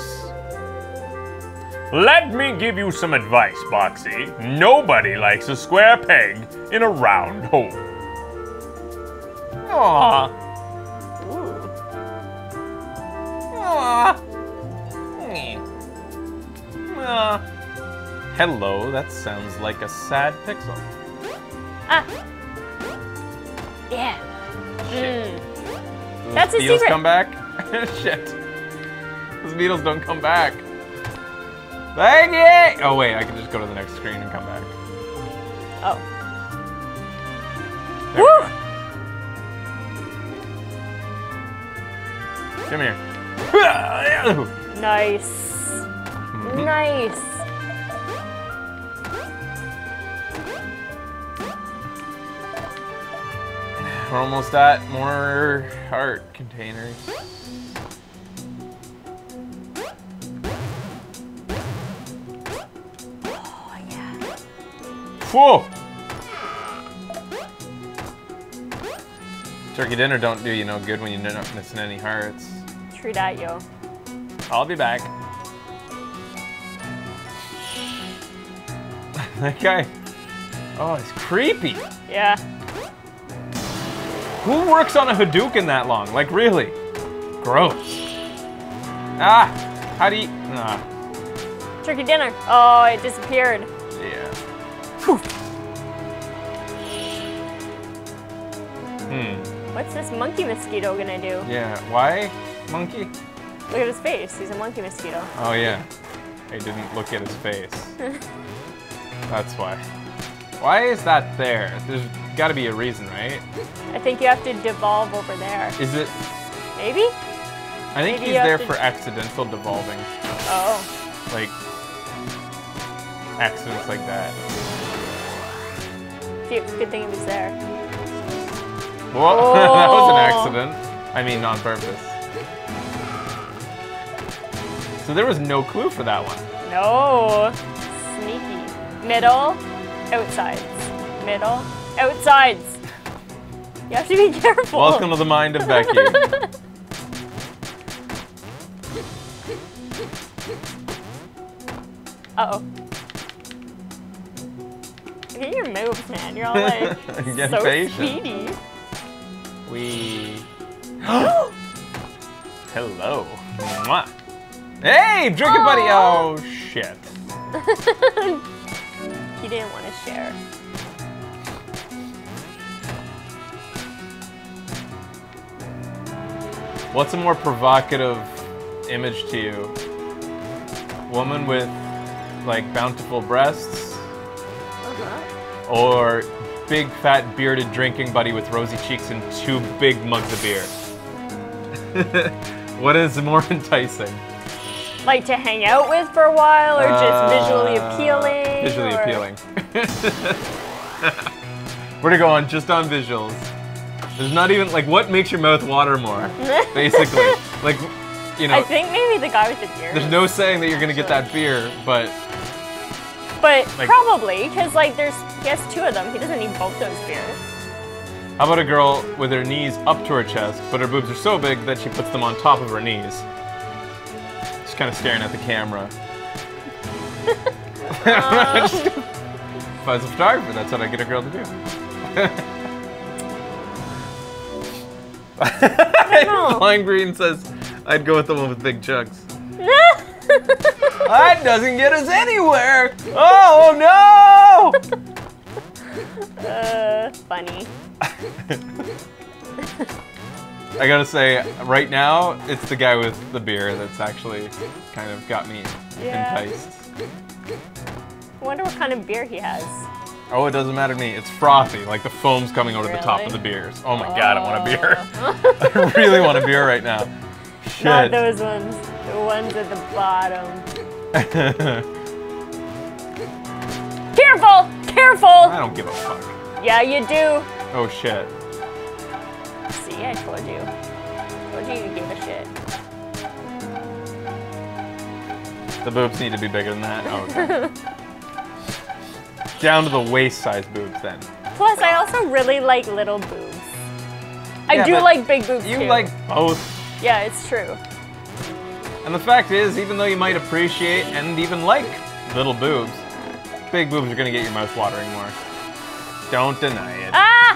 Let me give you some advice, Boxy. Nobody likes a square peg in a round hole. Aww. Ooh. Aww. Hello, that sounds like a sad pixel. Ah. Yeah. Shit. Those That's a beetles secret. come back? Shit. Those beetles don't come back. Becky! Oh wait, I can just go to the next screen and come back. Oh. There Woo! we go. Come here. Nice. Nice. We're almost at more heart containers. Oh, yeah. Whoa! Turkey dinner don't do you no good when you're not missing any hearts. True that, yo. I'll be back. That guy. Oh, it's creepy. Yeah. Who works on a Hadouken that long? Like, really? Gross. Ah! How do you... Nah. Turkey dinner. Oh, it disappeared. What's this monkey mosquito gonna do? Yeah, why? Monkey? Look at his face. He's a monkey mosquito. Oh yeah. I didn't look at his face. That's why. Why is that there? There's gotta be a reason, right? I think you have to devolve over there. Is it? Maybe? I think Maybe he's you have there to- for accidental devolving. Oh. Like, accidents like that. Good thing he was there. Well, that was an Oh. accident. I mean, on purpose. So there was no clue for that one. No. Sneaky. Middle, outsides. Middle, outsides. You have to be careful. Welcome to the mind of Becky. Uh-oh. Look at your moves, man. You're all like Get so patient. speedy. We. Hello. Mwah. Hey, drink it, buddy. Oh shit. He didn't want to share. What's a more provocative image to you? Woman with like bountiful breasts, or big fat bearded drinking buddy with rosy cheeks and 2 big mugs of beer? What is more enticing? Like to hang out with for a while, or just visually appealing? Visually or- appealing. We're going just on visuals. There's not even like what makes your mouth water more, basically. Like, you know, I think maybe the guy with the beard. there's no saying that you're gonna get that beer, but But like- probably, because like he has 2 of them. He doesn't need both those beers. how about a girl with her knees up to her chest, but her boobs are so big that she puts them on top of her knees? Just kind of staring at the camera. If I was a photographer, that's what I get a girl to do. know. Flying Green says, I'd go with the one with big chunks. That doesn't get us anywhere! Oh no! Funny. I gotta say, right now, it's the guy with the beer that's actually kind of got me Yeah. enticed. I wonder what kind of beer he has. Oh, it doesn't matter to me. It's frothy, like the foam's coming out of the top of Really? the beers. Oh my god, I want a beer. I really want a beer right now. Shit. Not those ones. The ones at the bottom. Careful! Careful! I don't give a fuck. Yeah, you do. Oh shit. See, I told you. Told you you gave a shit. The boobs need to be bigger than that. Oh, okay. Down to the waist size boobs then. Plus, I also really like little boobs. I Yeah, do but like big boobs You too. like both. Yeah, it's true. And the fact is, even though you might appreciate and even like little boobs, big boobs are gonna get your mouth watering more. Don't deny it. Ah!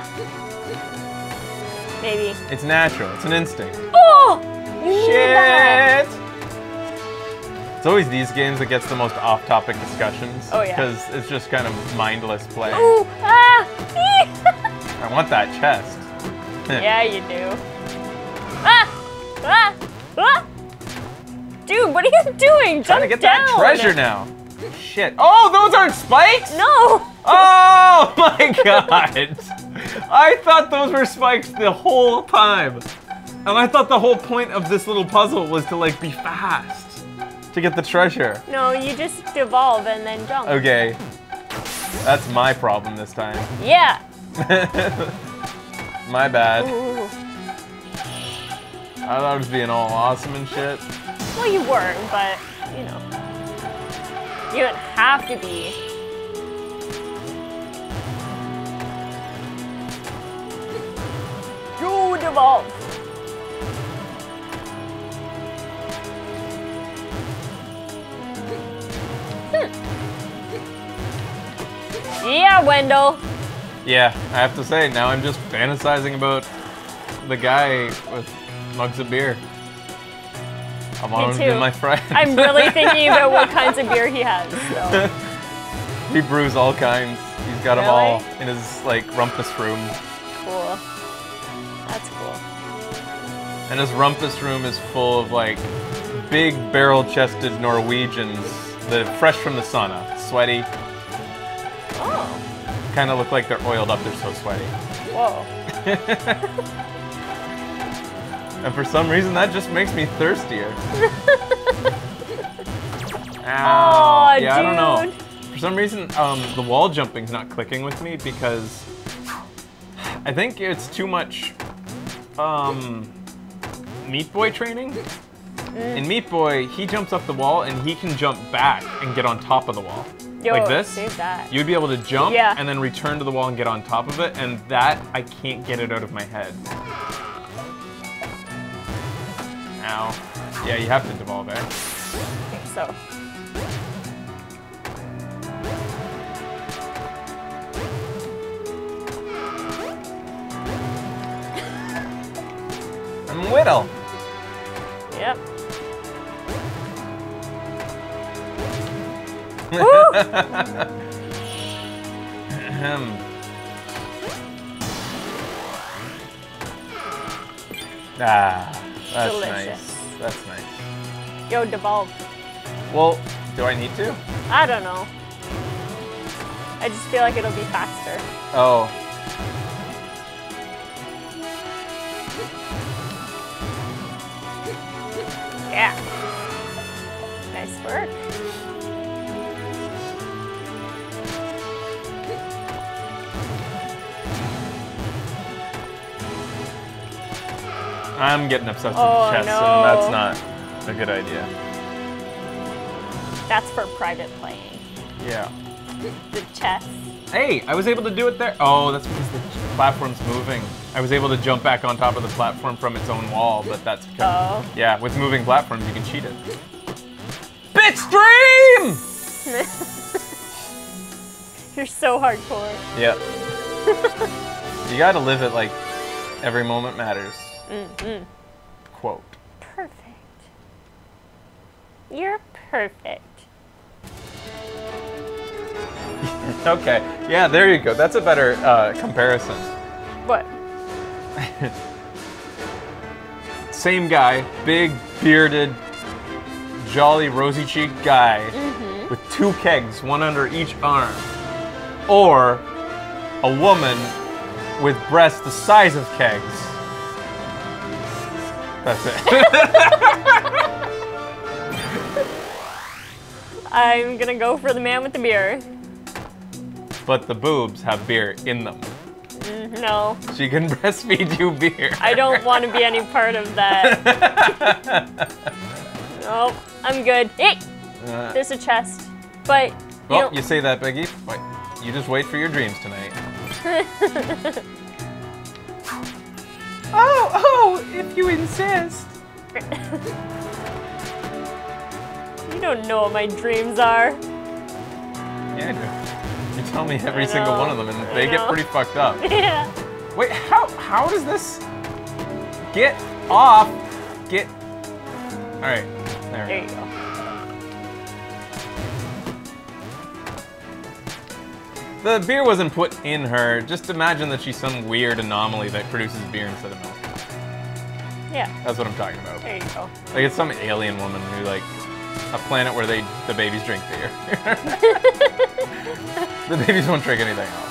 Maybe. It's natural. It's an instinct. Oh! You needed that. Shit! It's always these games that gets the most off-topic discussions. Oh, yeah. Because it's just kind of mindless play. Ooh! Ah! I want that chest. Yeah, you do. Ah! Ah! Ah! Dude, what are you doing? Trying to Jump get down. that treasure now. Shit. Oh, those aren't spikes? No! Oh my god! I thought those were spikes the whole time. And I thought the whole point of this little puzzle was to like be fast. To get the treasure. No, you just devolve and then jump. Okay. That's my problem this time. Yeah. My bad. Ooh. I thought I was being all awesome and shit. Well, you weren't, but, you know. You don't have to be. You devolve. Yeah, Wendell. Yeah, I have to say, now I'm just fantasizing about the guy with mugs of beer. I want him to be too. my friend. I'm really thinking about what kinds of beer he has. So. He brews all kinds. He's got them all in his, like, rumpus room. Cool. That's cool. And his rumpus room is full of, like, big barrel-chested Norwegians that are fresh from the sauna. Sweaty. Oh. Kind of look like they're oiled up, they're so sweaty. Whoa. And for some reason, that just makes me thirstier. Ow. Oh, yeah, I don't know. dude. For some reason, the wall jumping's not clicking with me because I think it's too much Meat Boy training. In Meat Boy, he jumps up the wall and he can jump back and get on top of the wall. Yo, like this. save that. You'd be able to jump Yeah. and then return to the wall and get on top of it, and that, I can't get it out of my head. Ow. Yeah, you have to devolve, eh? I think so. I'm Whittle. Yep. Ahem. Ah, that's Delicious. nice. That's nice. Yo, devolve. Well, do I need to? I don't know. I just feel like it'll be faster. Oh. Yeah. Nice work. I'm getting obsessed Oh, with chess, no. and that's not a good idea. That's for private playing. Yeah. The chess. Hey, I was able to do it there. Oh, that's because the platform's moving. I was able to jump back on top of the platform from its own wall, but that's because... Oh. Yeah, with moving platforms, you can cheat it. Bitstream! You're so hardcore. Yep. You gotta live it like every moment matters. Quote. Perfect. You're perfect. Okay, yeah, there you go. That's a better comparison. What? Same guy, big, bearded, jolly, rosy-cheeked guy with two kegs, one under each arm. Or a woman with breasts the size of kegs. That's it. I'm gonna go for the man with the beer. But the boobs have beer in them. No, She can breastfeed you beer. I don't want to be any part of that. Nope, I'm good. Hey, there's a chest. But, Well, you say that, Biggie. Wait, you just wait for your dreams tonight. Oh, if you insist. you don't know what my dreams are. Yeah, I do. You tell me every I single know, one of them, and I they get know. pretty fucked up. Yeah. Wait, how does this get off? Get. All right, there. There you go. The beer wasn't put in her. Just imagine that she's some weird anomaly that produces beer instead of milk. Yeah, That's what I'm talking about. there you go. Like it's some alien woman who like a planet where the babies drink beer. The babies won't drink anything else.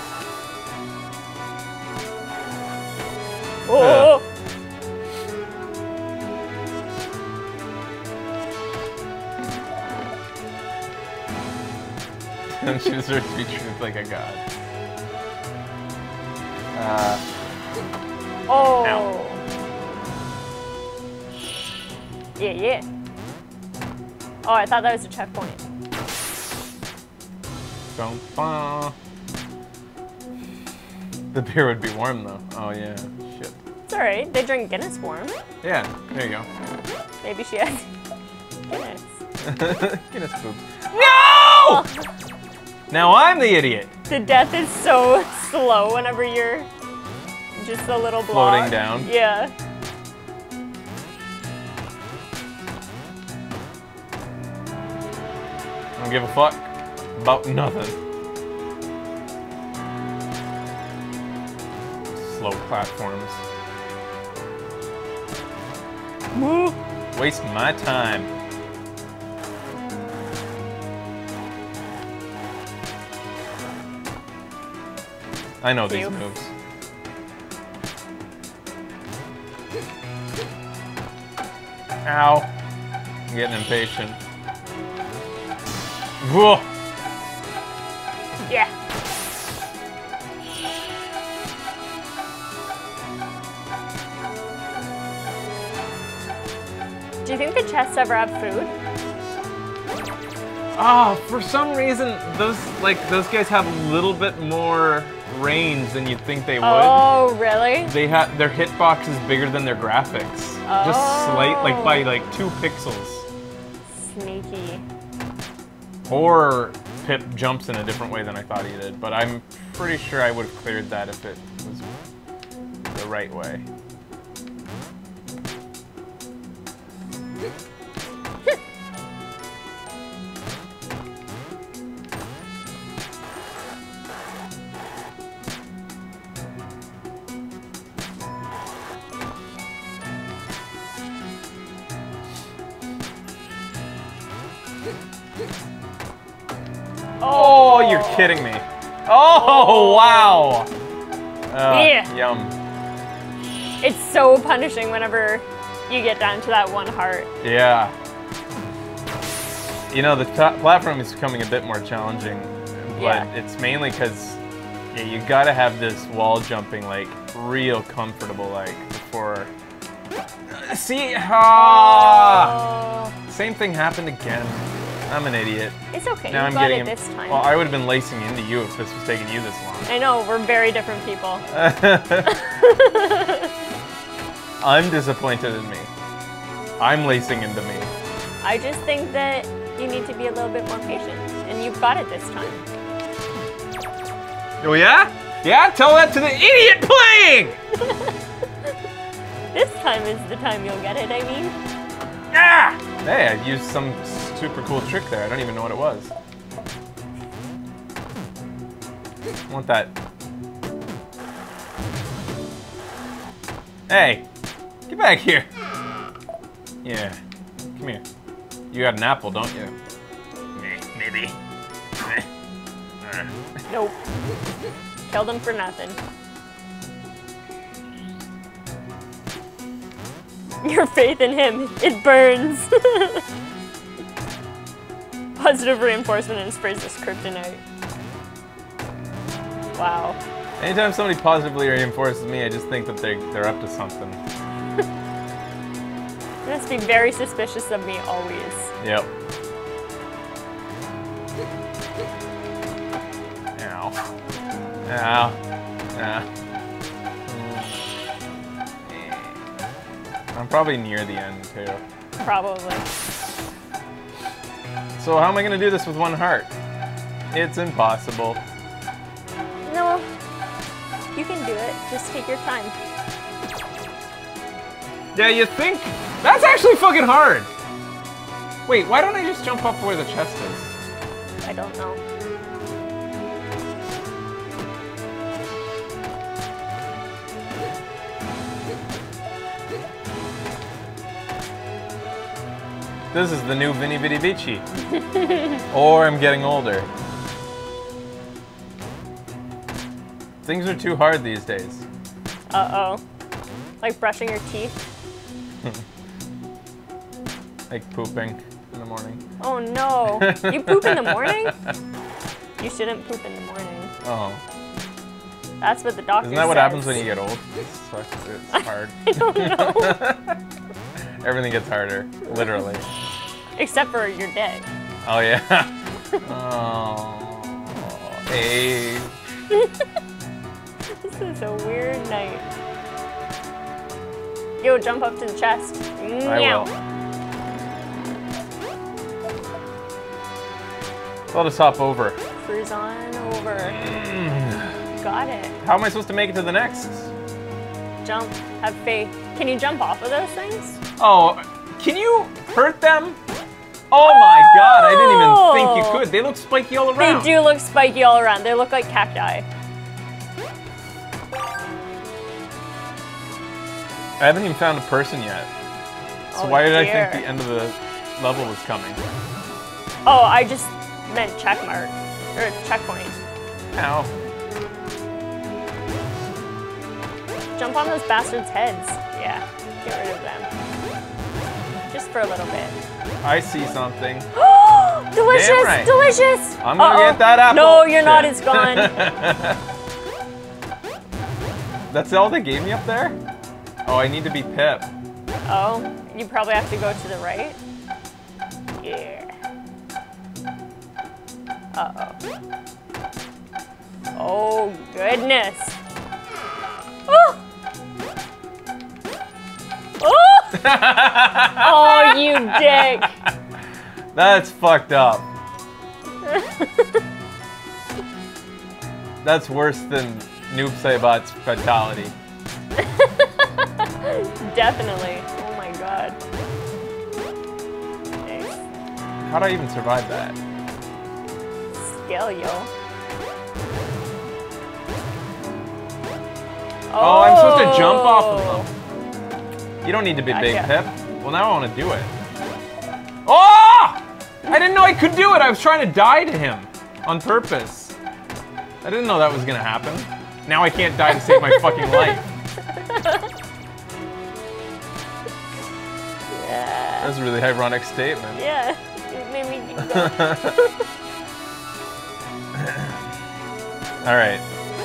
Oh, And she deserves to be treated like a god. oh. Ow. Yeah, yeah. Oh, I thought that was a checkpoint. Dum-ba. The beer would be warm though. Oh yeah, shit. It's alright, they drink Guinness warm. Yeah, there you go. Maybe she has Guinness. Guinness boobs. No! Now I'm the idiot. The death is so slow whenever you're just a little block. Floating down. Yeah. I don't give a fuck about nothing. slow platforms. Woo! Wasting my time. I know these moves. Ow. I'm getting impatient. Whoa! Yeah. Do you think the chests ever have food? Oh, for some reason, those guys have a little bit more range than you'd think they would. Oh, really? They have their hitbox is bigger than their graphics. Just slight, like by like 2 pixels. Sneaky. Or Pip jumps in a different way than I thought he did, but I'm pretty sure I would have cleared that if it was the right way. Oh, you're kidding me. Oh, wow. Yeah. Yum. It's so punishing whenever you get down to that 1 heart. Yeah. You know, the platform is becoming a bit more challenging, but it's mainly because you gotta have this wall jumping like real comfortable, like before. See, same thing happened again. I'm an idiot. It's okay. Now You I'm got getting it this time. Well, I would have been lacing into you if this was taking you this long. I know, we're very different people. I'm disappointed in me. I'm lacing into me. I just think that you need to be a little bit more patient, and you've got it this time. Oh yeah? Yeah? Tell that to the idiot playing! This time is the time you'll get it, I mean. Ah! Hey, I used some super cool trick there. I don't even know what it was. I want that. Hey! Get back here! Yeah. Come here. You got an apple, don't you? Maybe. Nope. Killed him for nothing. Your faith in him, it burns. Positive reinforcement and sprays this kryptonite. Wow. Anytime somebody positively reinforces me, I just think that they're up to something. You must be very suspicious of me always. Yep. Ow. Ow. Ow. I'm probably near the end, too. Probably. So how am I going to do this with 1 heart? It's impossible. No, you can do it. Just take your time. Yeah, you think? That's actually fucking hard! Wait, why don't I just jump up where the chest is? I don't know. This is the new Vinny Vitty Vici. Or I'm getting older. Things are too hard these days. Uh-oh. Like brushing your teeth? Like pooping in the morning. Oh no. You poop in the morning? You shouldn't poop in the morning. Oh. That's what the doctor Isn't that what says. happens when you get old? It's hard. I don't know. Everything gets harder, literally. Except for your day. Oh yeah. Oh. Hey. This is a weird night. Yo, jump up to the chest. I will. I'll just hop over. Cruise on over. Got it. How am I supposed to make it to the next? Jump. Have faith. Can you jump off of those things? Oh, can you hurt them? Oh my god, I didn't even think you could. They look spiky all around. They do look spiky all around. They look like cacti. I haven't even found a person yet. So Oh, why did I dear. think the end of the level was coming? Oh, I just meant check mark. Or checkpoint. Ow. Jump on those bastards' heads. Yeah, get rid of them. Just for a little bit. I see something. Delicious! Damn right. Delicious! I'm gonna get that apple. No, you're not. Shit. It's gone. That's all they gave me up there? Oh, I need to be Pip. Oh, you probably have to go to the right. Yeah. Uh-oh. Oh, goodness. Oh! Oh! Oh, you dick. That's fucked up. That's worse than Noob Saibot's fatality. Definitely. Oh my god. Nice. How'd I even survive that? Skill, yo. Oh, I'm supposed to jump off of them. You don't need to be big, Gotcha. Pip. Well, now I want to do it. Oh! I didn't know I could do it. I was trying to die to him on purpose. I didn't know that was going to happen. Now I can't die to save my fucking life. Yeah. That's a really ironic statement. Yeah. It made me go. All right.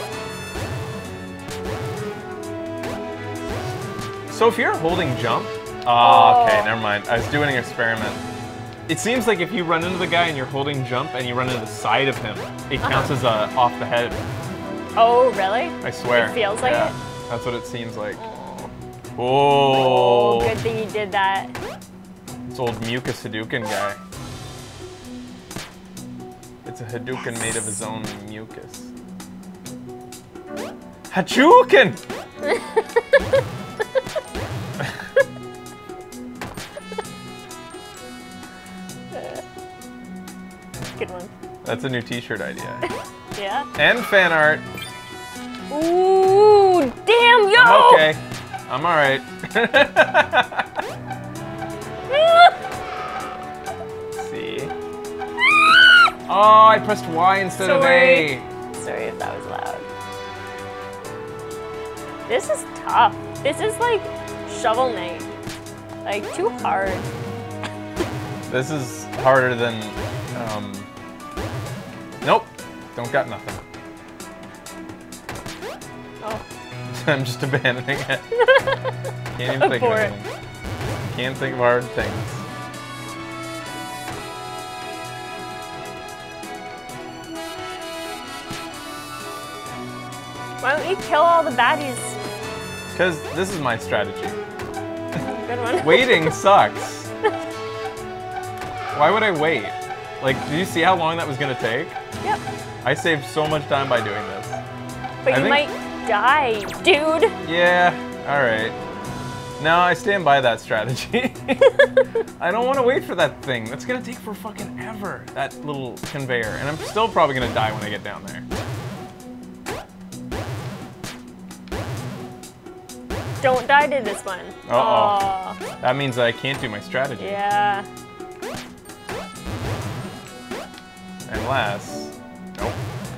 So if you're holding jump, okay, never mind. I was doing an experiment. It seems like if you run into the guy and you're holding jump and you run into the side of him, it counts as a off the head. Oh, really? I swear. It feels like it? That's what it seems like. Oh, Oh, good thing you did that. this old mucus Hadouken guy. It's a Hadouken made of his own mucus. Hadouken! Good one. That's a new t-shirt idea. Yeah. And fan art. Ooh, damn, yo! I'm okay. I'm alright. See? Oh, I pressed Y instead of Sorry. A. Sorry if that was loud. This is tough. This is like Shovel Knight. Like, too hard. This is harder than, nope. Don't got nothing. Oh. I'm just abandoning it. Can't even think of Abort. anything. Can't think of hard things. Why don't you kill all the baddies? Because this is my strategy. Good one. Waiting sucks. Why would I wait? Like, did you see how long that was gonna take? Yep. I saved so much time by doing this. But I you think- might die, dude. Yeah, alright. No, I stand by that strategy. I don't want to wait for that thing. That's gonna take for fucking ever, that little conveyor. And I'm still probably gonna die when I get down there. Don't die to this one. Uh-oh. That means that I can't do my strategy. Yeah. Unless... Nope.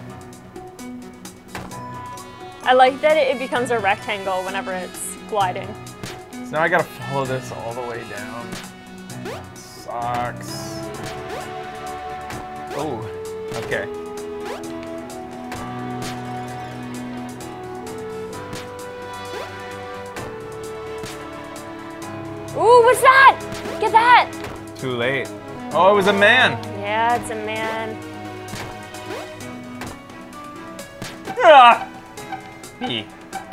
I like that it becomes a rectangle whenever it's gliding. So now I gotta follow this all the way down. Sucks. Oh, okay. Ooh, what's that? Get that! Too late. Oh, it was a man. Yeah, it's a man. Ah! Me.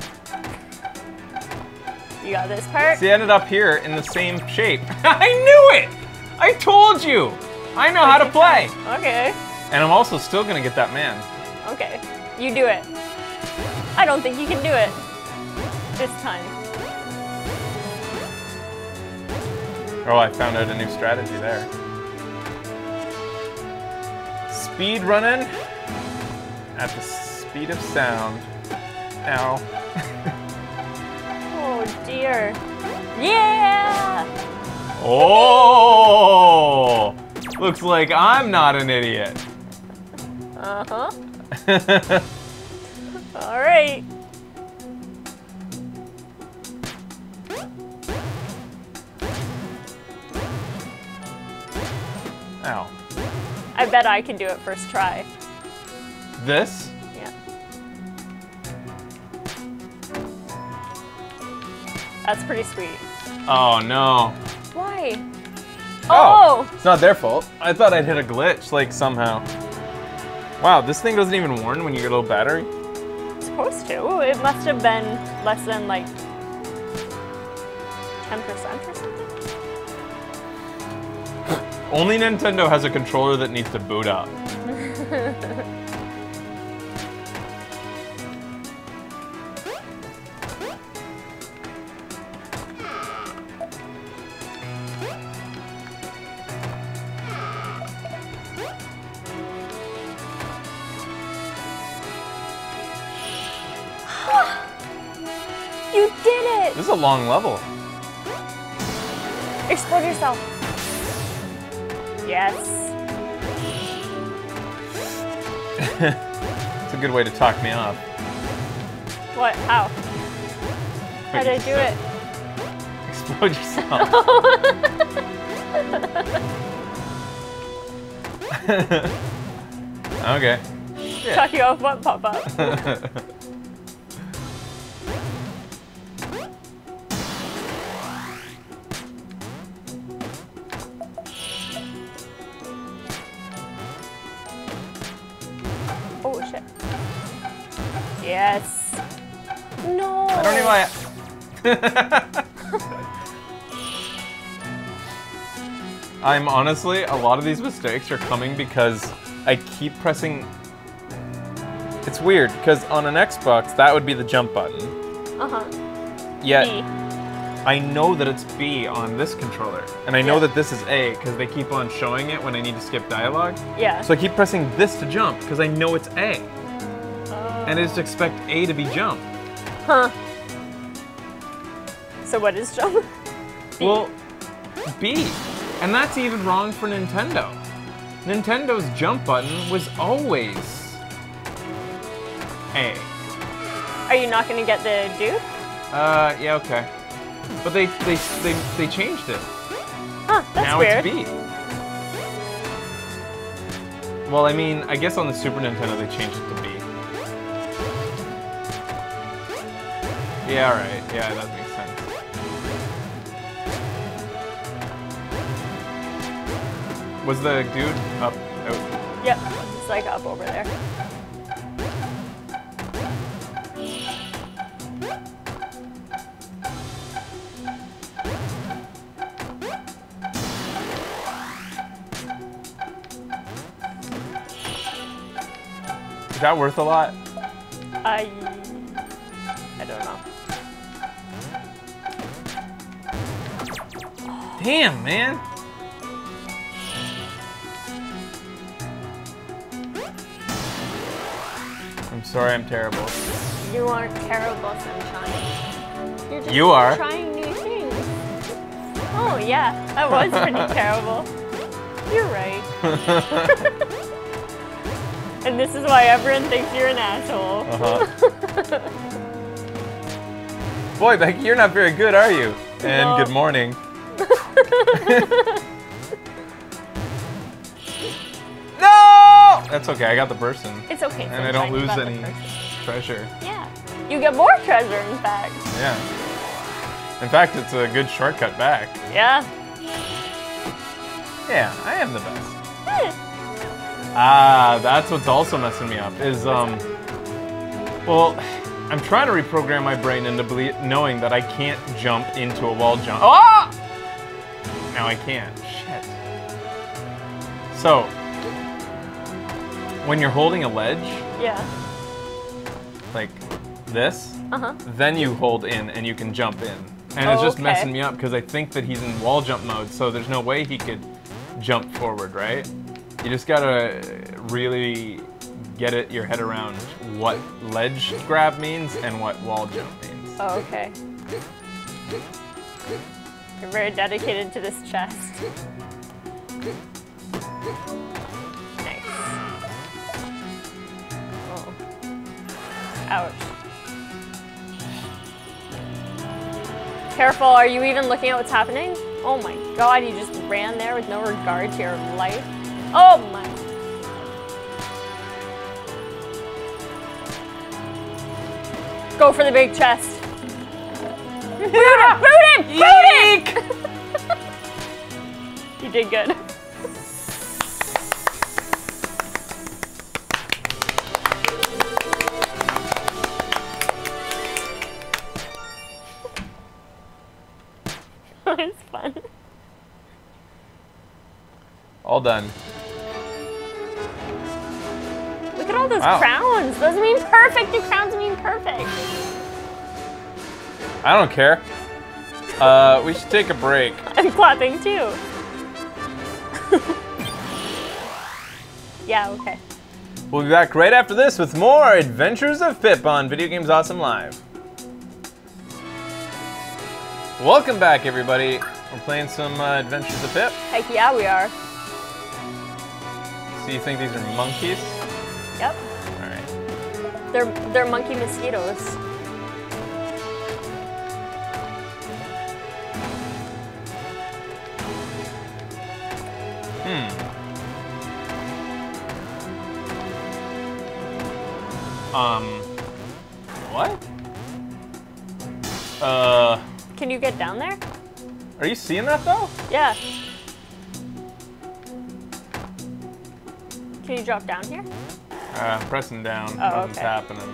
You got this part? See, I ended up here in the same shape. I knew it! I told you! I know how to play! Okay. And I'm also still gonna get that man. Okay. You do it. I don't think you can do it. This time. Oh, I found out a new strategy there. Speed running at the speed of sound. Ow. Oh dear. sure. Yeah! Oh! Looks like I'm not an idiot. Uh-huh. All right. Ow. I bet I can do it first try. This? Yeah. That's pretty sweet. Oh no. Why? Oh! It's not their fault. I thought I'd hit a glitch, like somehow. Wow, this thing doesn't even warn when you get a low battery? It's supposed to. It must have been less than like 10% or something. Only Nintendo has a controller that needs to boot up. You did it! This is a long level. Explode yourself. Yes. It's a good way to talk me off. What? How? How did I do it? Explode yourself. Okay. Talk you off what, Papa? Oh shit. Yes. No. I don't even I'm honestly, a lot of these mistakes are coming because I keep pressing. It's weird because on an Xbox that would be the jump button. Uh-huh. Yet B. I know that it's B on this controller, and I know that this is A because they keep on showing it when I need to skip dialogue. Yeah. So I keep pressing this to jump because I know it's A, and I just expect A to be jump. Huh. So what is jump? B. Well, B. And that's even wrong for Nintendo. Nintendo's jump button was always A. Are you not gonna get the dude? Yeah, okay. But they changed it. Huh, that's now weird. it's B. Well, I mean, I guess on the Super Nintendo they changed it to B. Yeah, alright. Yeah, that makes sense. Was the dude up? Out? Yep, it's like up over there. Is that worth a lot? I don't know. Damn, man. I'm sorry, I'm terrible. You aren't terrible, Sunshine. You're just You are. trying new things. Oh yeah, that was pretty terrible. You're right. And this is why everyone thinks you're an asshole. Boy, Becky, you're not very good, are you? And No. good morning. No! That's okay, I got the person. It's okay, And I don't Sunshine, you lose got the any person. treasure. Yeah. You get more treasure, in fact. Yeah. In fact, it's a good shortcut back. Yeah. Yeah, I am the best. Eh. Ah, that's what's also messing me up is, well, I'm trying to reprogram my brain into knowing that I can't jump into a wall jump. Oh! Now I can't. Shit. So, when you're holding a ledge, Yeah. like this, Uh-huh. then you hold in and you can jump in. And it's just Okay. messing me up because I think that he's in wall jump mode, so there's no way he could jump forward, right? You just gotta really get your head around what ledge grab means and what wall jump means. Oh, okay. You're very dedicated to this chest. Nice. Oh. Ouch. Careful, are you even looking at what's happening? Oh my god, you just ran there with no regard to your life. Oh my. Go for the big chest. Boot him! Boot him! Boot him! You did good. It's fun. All done. Look at all those Wow. crowns. Those mean perfect. The crowns mean perfect. I don't care. We should take a break. I'm clapping too. Yeah, okay. We'll be back right after this with more Adventures of Pip on Video Games Awesome Live. Welcome back, everybody. We're playing some Adventures of Pip. Heck yeah, we are. So you think these are monkeys? Yep. All right. They're monkey mosquitoes. What? Can you get down there? Are you seeing that though? Yeah. Can you drop down here? I'm pressing down. Oh, Nothing's okay. happening.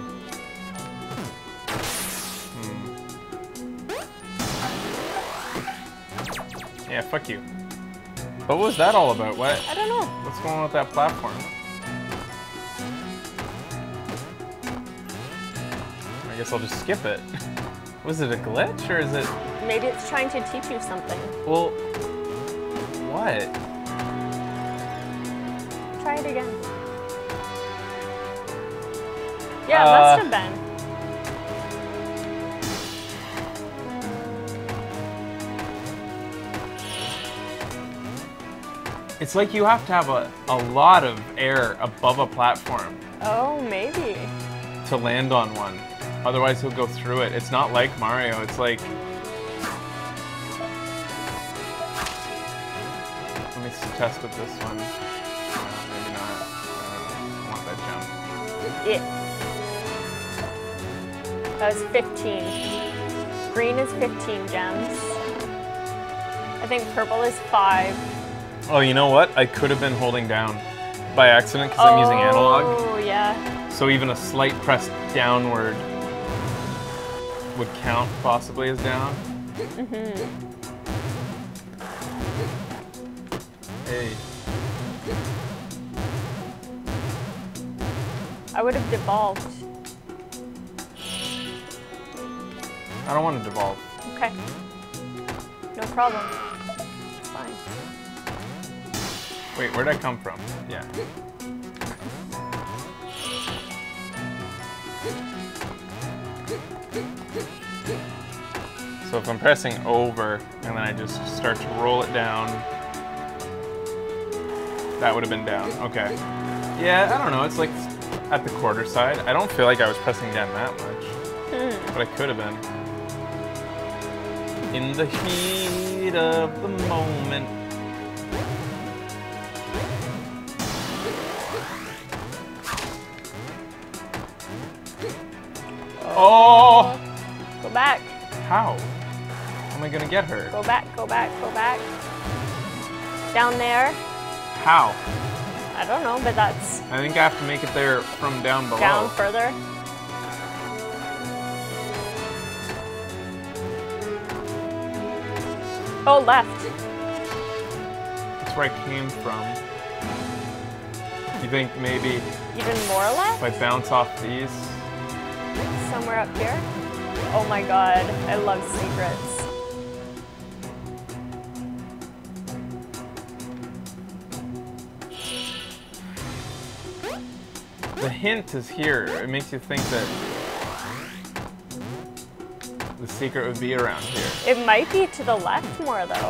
Yeah, fuck you. What was that all about? What? I don't know. What's going on with that platform? I guess I'll just skip it. Was it a glitch or is it? Maybe it's trying to teach you something. Well, what? Try it again. Yeah, it must have been. It's like you have to have a lot of air above a platform Oh, maybe. to land on one. Otherwise, he'll go through it. It's not like Mario. It's like... Let me test with this one. Maybe not. I want that jump. Yeah. That was 15. Green is 15 gems. I think purple is 5. Oh, you know what? I could have been holding down by accident because I'm using analog. Oh, yeah. So even a slight press downward would count possibly as down. Hey. I would have devolved. I don't want to devolve. Okay. No problem. It's fine. Wait, where'd I come from? Yeah. So if I'm pressing over and then I just start to roll it down, that would have been down. Okay. Yeah, I don't know. It's like at the quarter side. I don't feel like I was pressing down that much, but I could have been. In the heat of the moment. Oh! Go back. How? How am I gonna get her? Go back, go back, go back. Down there. How? I don't know, but that's I think I have to make it there from down below. down further. Oh, left. That's where I came from. You think maybe Even more left? if I bounce off these? Somewhere up here? Oh my god, I love secrets. The hint is here. It makes you think that the secret would be around here. It might be to the left more, though.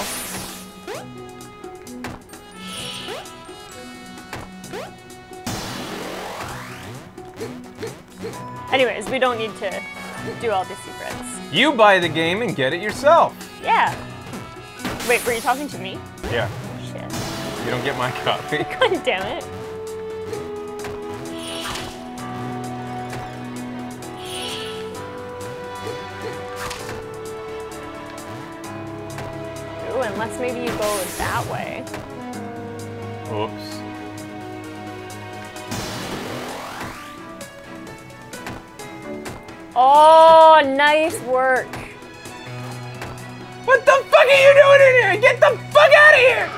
Anyways, we don't need to do all the secrets. You buy the game and get it yourself. Yeah. Wait, were you talking to me? Yeah. Shit. You don't get my copy. God damn it. Ooh, unless maybe you go that way. Oops. Oh, nice work. What the fuck are you doing in here? Get the fuck out of here!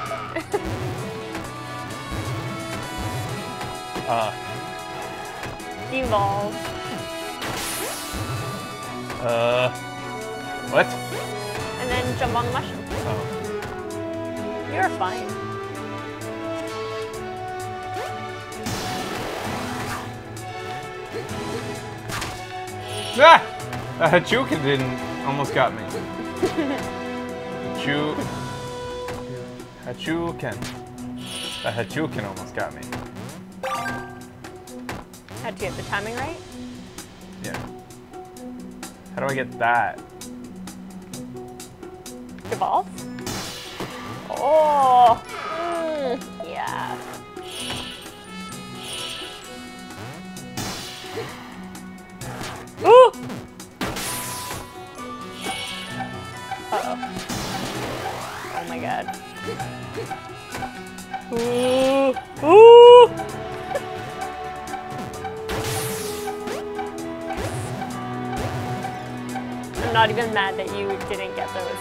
Evolve. What? And then jump on the mushroom. Oh. You're fine. Ah! A Hachuken almost got me. Hachuken. A Hachuken almost got me. How'd you get the timing right? Yeah. How do I get that? Evolve? Oh! Yeah. Ooh! Uh-oh. Oh my god. Ooh! Ooh! I'm not even mad that you didn't get those.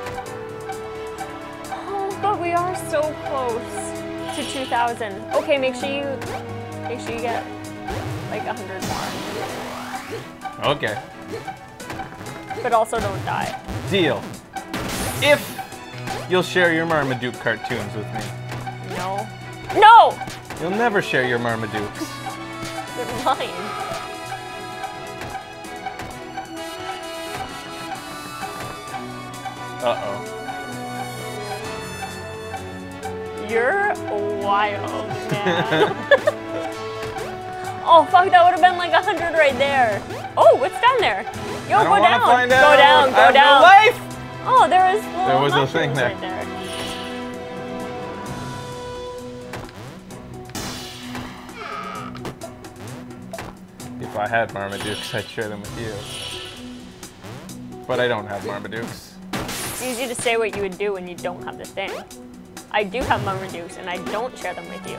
Oh, but we are so close to 2,000. Okay, make sure you get like 100 more. Okay. But also don't die. Deal. If you'll share your Marmaduke cartoons with me. No. No! You'll never share your Marmadukes. They're mine. Uh-oh. You're wild, man. Oh, fuck, that would have been like 100 right there. Oh, what's down there? Yo, I don't go wanna down. find Go out. down, I go have down. no life! Oh, there was a thing mushrooms there. right there. If I had Marmadukes, I'd share them with you. But I don't have Marmadukes. It's easy to say what you would do when you don't have the thing. I do have Marmadukes, and I don't share them with you.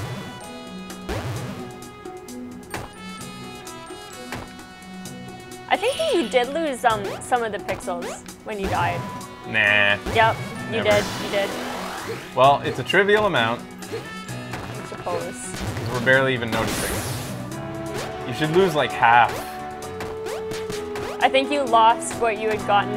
I think that you did lose some of the pixels when you died. Nah. Yep, you Never. did. You did. Well, it's a trivial amount. I suppose. 'Cause we're barely even noticing. You should lose like half. I think you lost what you had gotten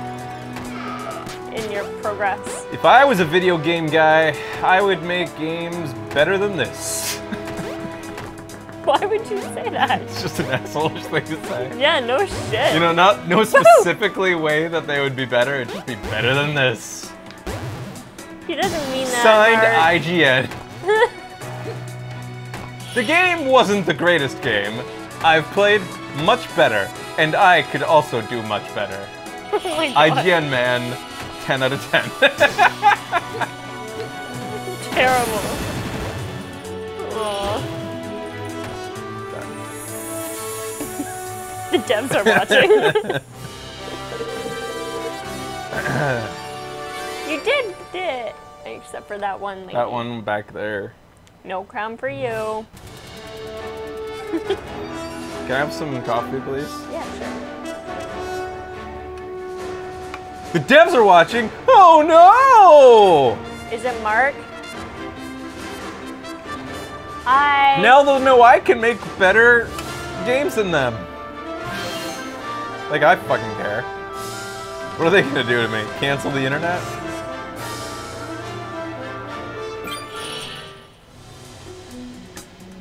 in your progress. If I was a video game guy, I would make games better than this. Why would you say that? It's just an asshole-ish thing to say. Yeah, no shit. You know, no specifically way that they would be better. It'd just be better than this. He doesn't mean that. Signed Mark. IGN. The game wasn't the greatest game. I've played much better, and I could also do much better. Oh my God. IGN man, 10 out of 10. Terrible. Aw. The devs are watching. You did it. Except for that one lady. That one back there. No crown for you. Can I have some coffee, please? Yeah, sure. The devs are watching. Oh no! Is it Mark? Hi. Now they'll know I can make better games than them. Like, I fucking care. What are they gonna do to me? Cancel the internet?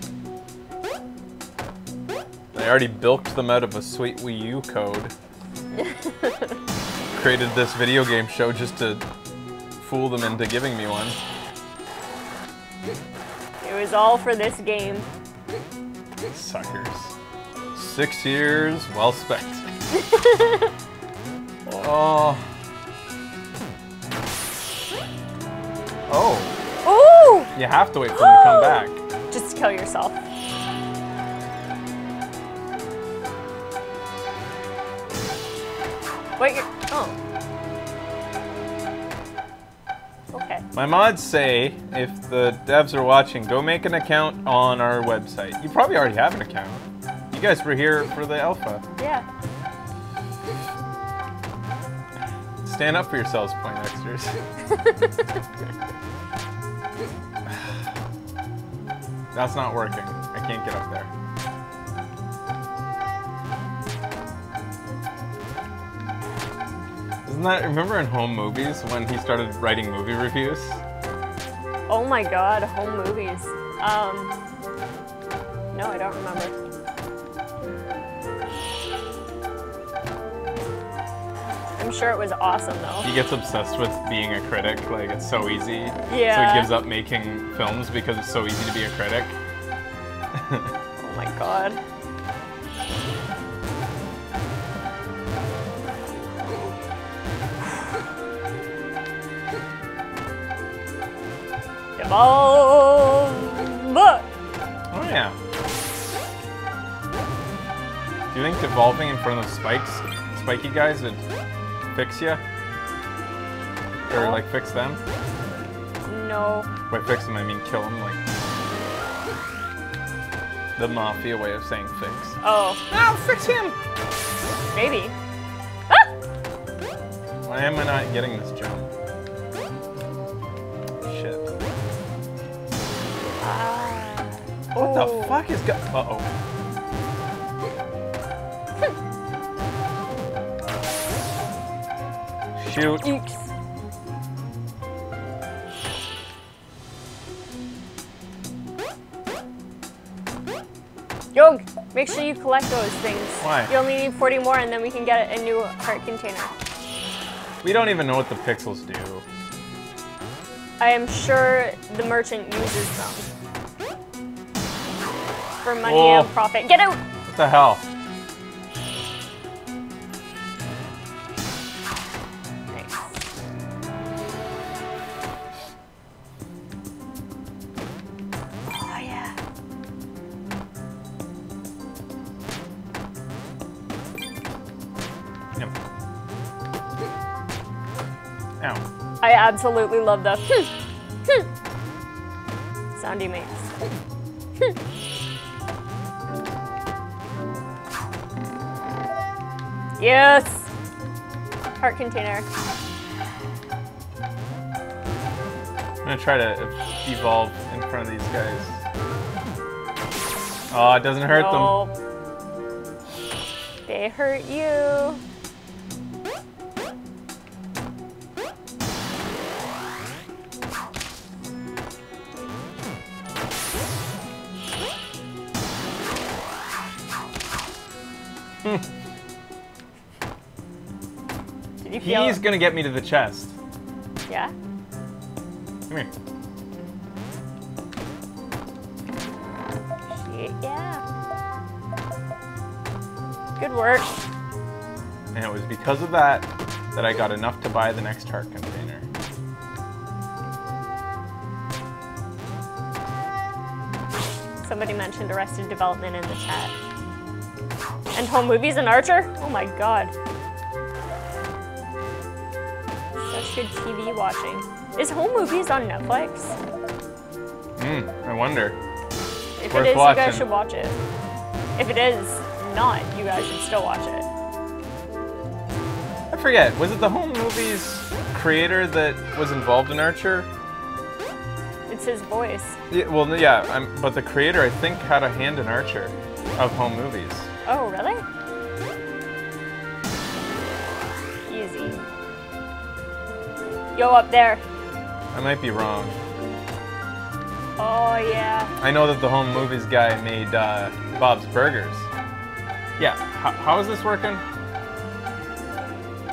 They already bilked them out of a sweet Wii U code. Created this video game show just to fool them into giving me one. It was all for this game. Suckers. 6 years, well spent. Oh. Oh. Ooh! You have to wait for them to come back. Just kill yourself. Wait, oh. Okay. My mods say, if the devs are watching, go make an account on our website. You probably already have an account. You guys were here for the alpha. Yeah. Stand up for yourselves, Poindexters. That's not working. I can't get up there. Isn't that, remember in Home Movies when he started writing movie reviews? Oh my god, home movies. No, I don't remember. I'm sure it was awesome though. He gets obsessed with being a critic, like it's so easy. Yeah. So he gives up making films because it's so easy to be a critic. Oh my god. Evolve! Oh yeah. Do you think evolving in front of spiky guys would fix you? Or like fix them? No. By fix them I mean kill them, like the mafia way of saying fix. Oh. No, fix him! Maybe. Ah! Why am I not getting this jump? Shit. What the fuck is uh-oh. Shoot. Oops. Yo, make sure you collect those things. Why? You only need 40 more and then we can get a new heart container. We don't even know what the pixels do. I am sure the merchant uses them. For money and profit. Get out! What the hell? Nice. Oh yeah. Yep. Ow. I absolutely love the sound he makes. Yes! Heart container. I'm gonna try to evolve in front of these guys. Oh, it doesn't hurt them. They hurt you. Did you feel He's gonna get me to the chest. Yeah? Come here. Shit, yeah. Good work. And it was because of that that I got enough to buy the next heart container. Somebody mentioned Arrested Development in the chat. And Home Movies and Archer? Oh my god. Such good TV watching. Is Home Movies on Netflix? I wonder. If Worth it is, watching. you guys should watch it. If it is not, you guys should still watch it. I forget, was it the Home Movies creator that was involved in Archer? It's his voice. Yeah, well, yeah, but the creator, I think, had a hand in Archer of Home Movies. Oh, really? Easy. Yo, up there. I might be wrong. Oh, yeah. I know that the Home Movies guy made Bob's Burgers. Yeah, how is this working?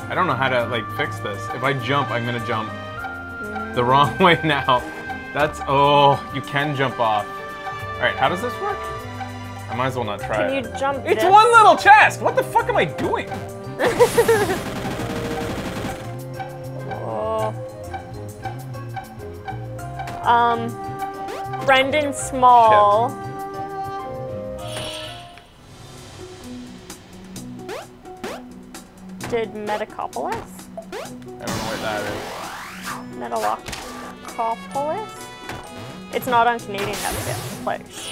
I don't know how to like fix this. If I jump, I'm gonna jump the wrong way now. That's, oh, you can jump off. All right, how does this work? I might as well not try Can it. you jump It's this? one little chest. What the fuck am I doing? Oh. Brendan Small. Did Metacopolis? I don't know what that is. Metalocopolis? It's not on Canadian Netflix.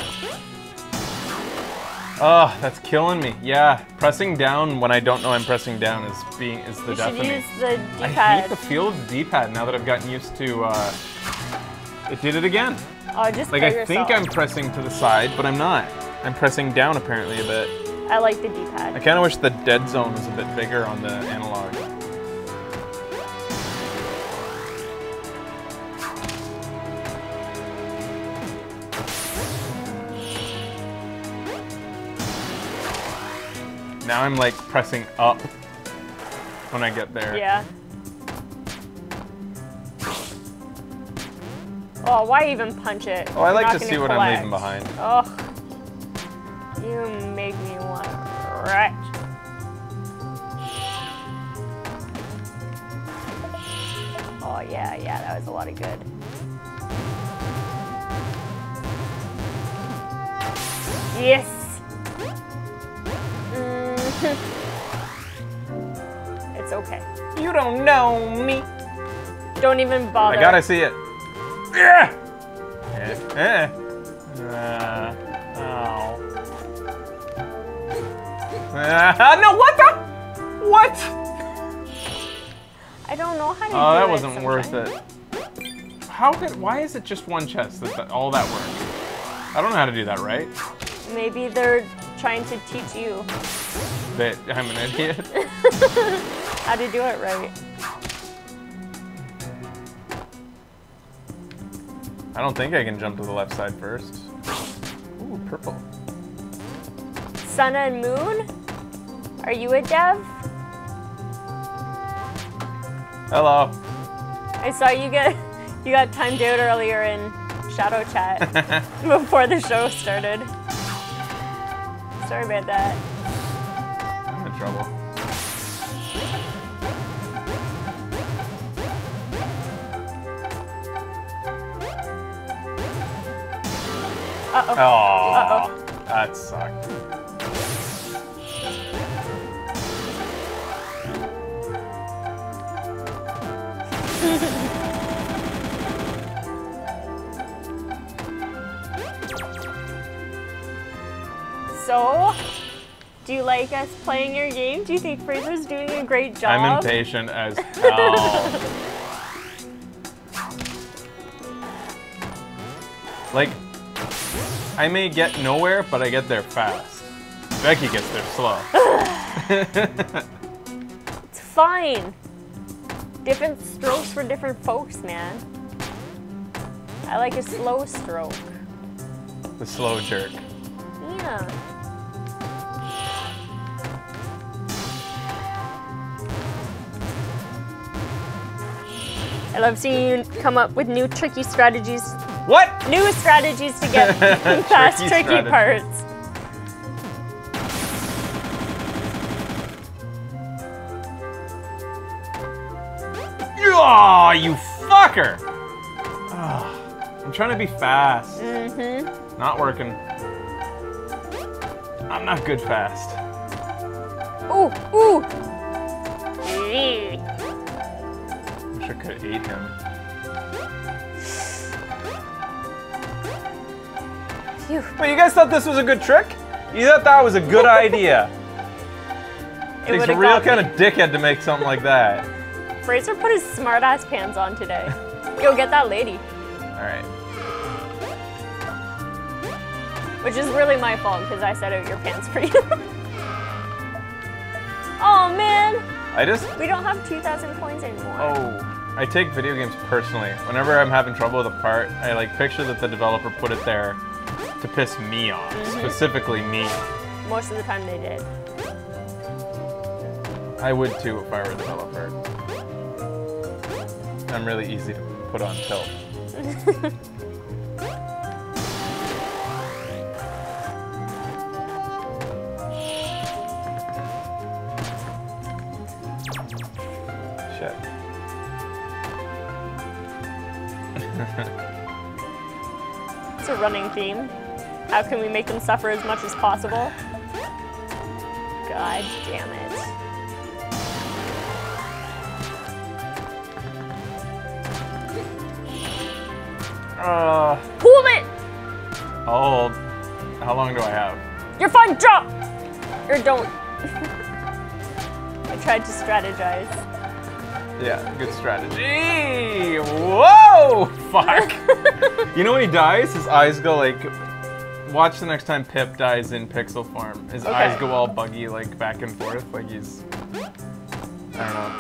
Oh, that's killing me. Yeah, pressing down when I don't know I'm pressing down is the You death should of me. use the I D-pad. hate the feel of the D-pad now that I've gotten used to. It did it again. Oh, just Like kill I think yourself. I'm pressing to the side, but I'm not. I'm pressing down apparently a bit. I like the I D-pad. kind of wish the dead zone was a bit bigger on the analog. Now I'm like pressing up when I get there. Yeah. Oh, why even punch it? Oh, I You're like not to gonna see what I'm leaving collect. behind. Ugh. You make me want to wreck. Oh, yeah, that was a lot of good. Yes! It's okay. You don't know me. Don't even bother. I gotta see it. Yeah. Oh. No, what the? What? I don't know how to do it. Oh, that wasn't worth sometimes. it. How could? Why is it just one chest? All that work? I don't know how to do that, right? Maybe they're trying to teach you That I'm an idiot. how to do it right. I don't think I can jump to the left side first. Ooh, purple. Sun and Moon? Are you a dev? Hello. I saw you got timed out earlier in Shadow Chat before the show started. Sorry about that. I'm in trouble. Uh-oh. Oh, that sucked. So, do you like us playing your game? Do you think Fraser's doing a great job? I'm impatient as hell. Like, I may get nowhere, but I get there fast. Becky gets there slow. It's fine. Different strokes for different folks, man. I like a slow stroke. The slow jerk. Yeah. I love seeing you come up with new tricky strategies. What? New strategies to get past tricky strategies. parts. Oh, you fucker! Oh, I'm trying to be fast. Mm-hmm. Not working. I'm not good fast. Ooh, ooh. Wish I could have ate him. Phew. Wait, you guys thought this was a good trick? You thought that was a good idea? It Takes a would've real got kind me. of dickhead to make something like that. Fraser put his smart-ass pants on today. Go get that lady. Alright. Which is really my fault because I set out your pants for you. Oh man, we don't have 2,000 coins anymore. Oh, I take video games personally. Whenever I'm having trouble with a part, I like picture that the developer put it there to piss me off, specifically me. Most of the time they did. I would too if I were a developer. I'm really easy to put on tilt. Shit. It's a running theme. How can we make them suffer as much as possible? God damn it. Hold it! Hold. How long do I have? You're fine, jump! Or don't. I tried to strategize. Yeah, good strategy. Whoa! Fuck. You know when he dies, his eyes go like. Watch the next time Pip dies in pixel form. His eyes go all buggy, like back and forth, like he's. I don't know.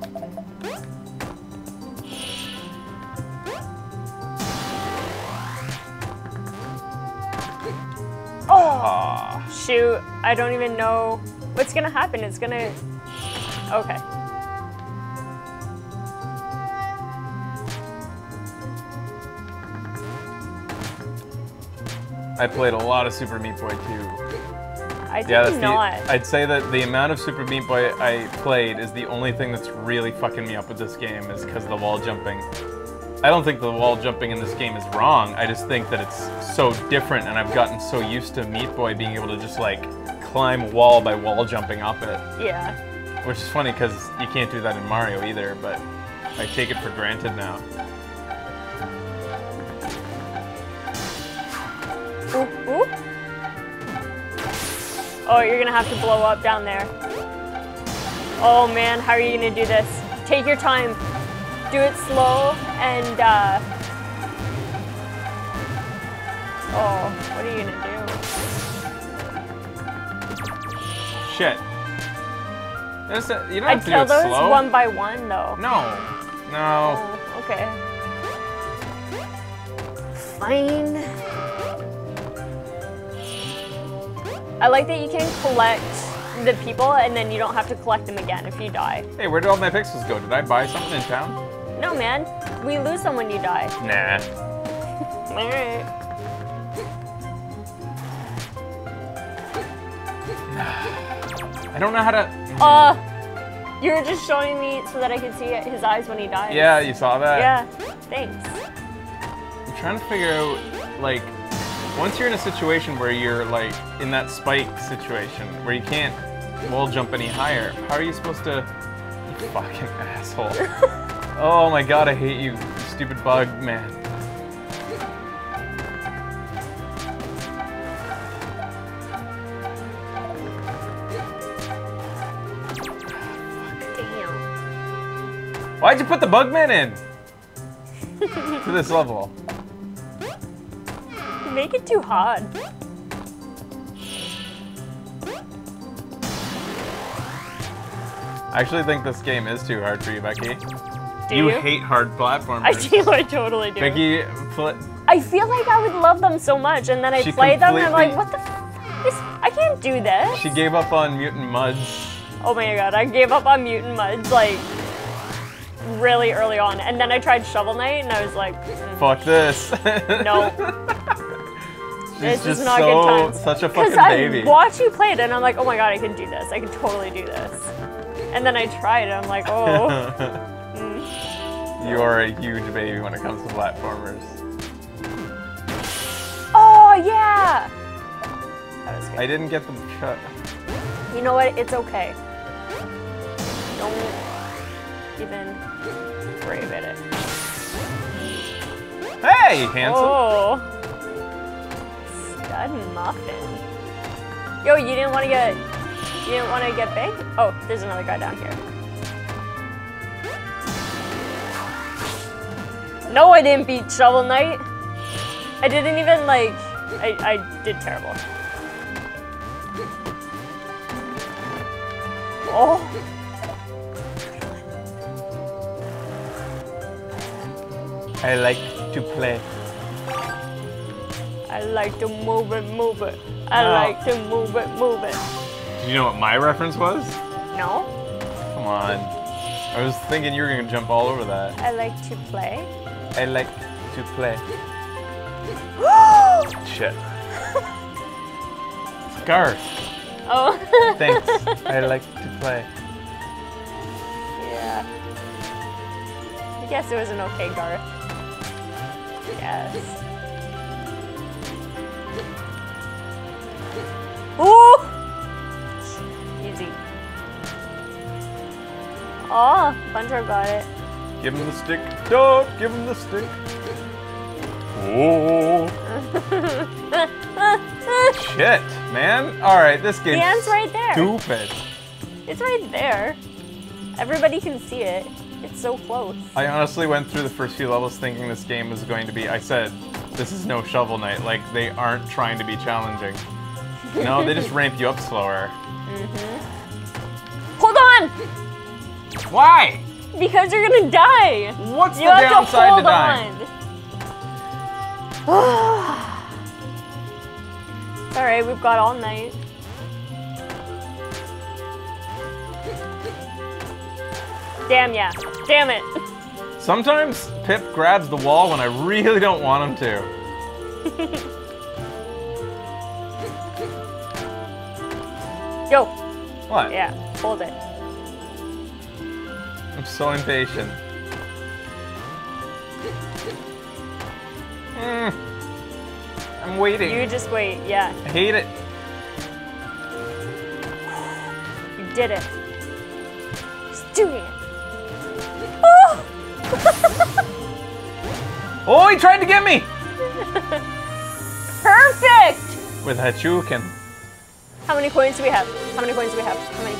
Oh! Shoot, I don't even know what's gonna happen. It's gonna. Okay. I played a lot of Super Meat Boy 2. I did not. I'd say that the amount of Super Meat Boy I played is the only thing that's really fucking me up with this game is because of the wall jumping. I don't think the wall jumping in this game is wrong. I just think that it's so different, and I've gotten so used to Meat Boy being able to just like climb a wall by wall jumping up it. Yeah. Which is funny because you can't do that in Mario either, but I take it for granted now. Ooh, ooh. Oh, you're gonna have to blow up down there. Oh man, how are you gonna do this? Take your time. Do it slow and oh, what are you gonna do? Shit. You don't I'd have to do kill it those slow. one by one though. No. No. Oh, okay. Fine. I like that you can collect the people and then you don't have to collect them again if you die. Hey, where did all my pixels go? Did I buy something in town? No, man. We lose them when you die. Nah. Alright. I don't know how to... You were just showing me so that I could see his eyes when he dies. Yeah, you saw that? Yeah, thanks. I'm trying to figure out, like, once you're in a situation where you're, like, in that spike situation, where you can't wall jump any higher, how are you supposed to... You fucking asshole. Oh my god, I hate you, stupid bug, man. Damn. Why'd you put the Bugman in? To this level. You make it too hard. I actually think this game is too hard for you, Becky. Do you? hate hard platformers. I do, I totally do. Becky, I feel like I would love them so much, and then I She play them, and I'm like, completely- what the f I can't do this. she gave up on Mutant Mudds. Oh my god, I gave up on Mutant Mudds, like, really early on. And then I tried Shovel Knight, and I was like, Fuck this. no. She's This is just not good times. such a fucking Because baby. I watch you play it, and I'm like, oh my god, I can do this. I can totally do this. And then I tried, and I'm like, oh. You are a huge baby when it comes to platformers. Oh, yeah! That was good. I didn't get the shot. You know what? It's okay. Don't even worry about it. Hey, handsome. Oh. Stud muffin. Yo, you didn't want to get big? Oh, there's another guy down here. No, I didn't beat Shovel Knight. I didn't even like, I did terrible. Oh. I like to play. I like to move it, move it. I No. like to move it, move it. Do you know what my reference was? No? Come on. I was thinking you were gonna jump all over that. I like to play. I like to play. Shit. It's Garth. Oh. Thanks. I like to play. Yeah. I guess it was an okay Garth. Yes. Ooh! Easy. Oh, Bunter got it. Give him the stick. Don't give him the stick. Oh. Shit, man. Alright, this game's The end's right there. stupid. It's right there. Everybody can see it. It's so close. I honestly went through the first few levels thinking this game was going to be, I said, this is no Shovel Knight. Like, they aren't trying to be challenging. No, they just ramp you up slower. Hold on! Why? Because you're gonna die! What's You the have to downside hold to dying? on. It's alright, we've got all night. Damn yeah. Damn it. Sometimes Pip grabs the wall when I really don't want him to. Yo. What? Yeah, hold it. I'm so impatient. I'm waiting. You just wait, yeah. I hate it. You did it. Just do it. Oh! Oh, he tried to get me! Perfect! With Hachuken. How many coins do we have? How many coins do we have? How many?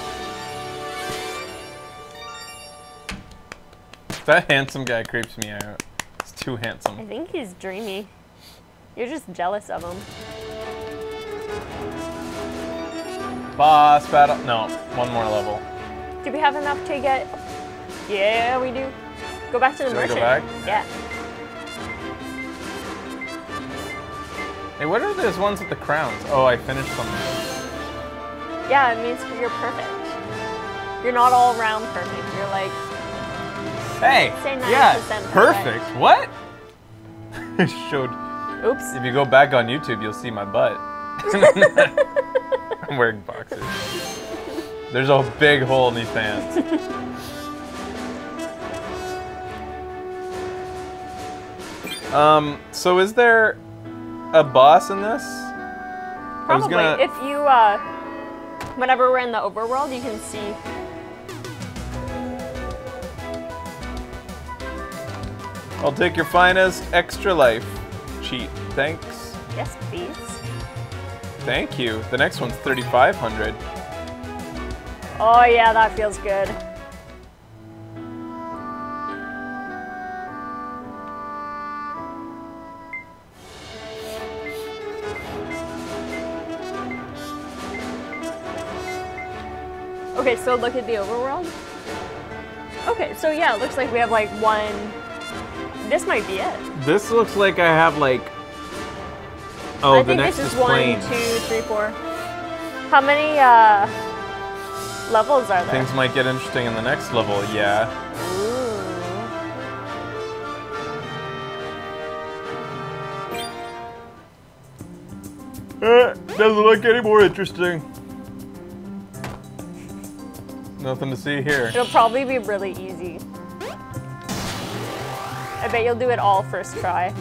That handsome guy creeps me out. He's too I handsome. think he's dreamy. You're just jealous of him. Boss battle. No, one more level. Do we have enough to get... Yeah, we do. Go back to the Should I go merchant. back? Yeah. Hey, what are those ones with the crowns? Oh, I finished them. Yeah, it means you're perfect. You're not all around perfect. You're like... Hey! Say 90% Yeah, perfect. perfect. What? I showed... Oops. If you go back on YouTube, you'll see my butt. I'm wearing boxers. There's a big hole in these pants. So is there a boss in this? Probably. If you, whenever we're in the overworld, you can see. I'll take your finest extra life cheat. Thanks. Yes, please. Thank you. The next one's 3,500. Oh yeah, that feels good. Okay, so look at the overworld. Okay, so yeah, it looks like we have like one. This might be it. This looks like I have like. Oh, I the think next this is plain. 1, 2, 3, 4. How many levels are there? Things might get interesting in the next level. Yeah. Doesn't look any more interesting. Nothing to see here. It'll probably be really easy. I bet you'll do it all first try.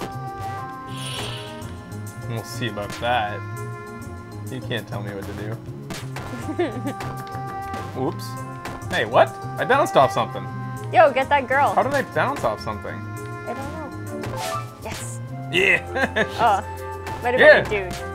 We'll see about that. You can't tell me what to do. Oops. Hey, what? I bounced off something. Yo, get that girl. How did I bounce off something? I don't know. Yes. Yeah. Oh, might have Yeah. been a dude.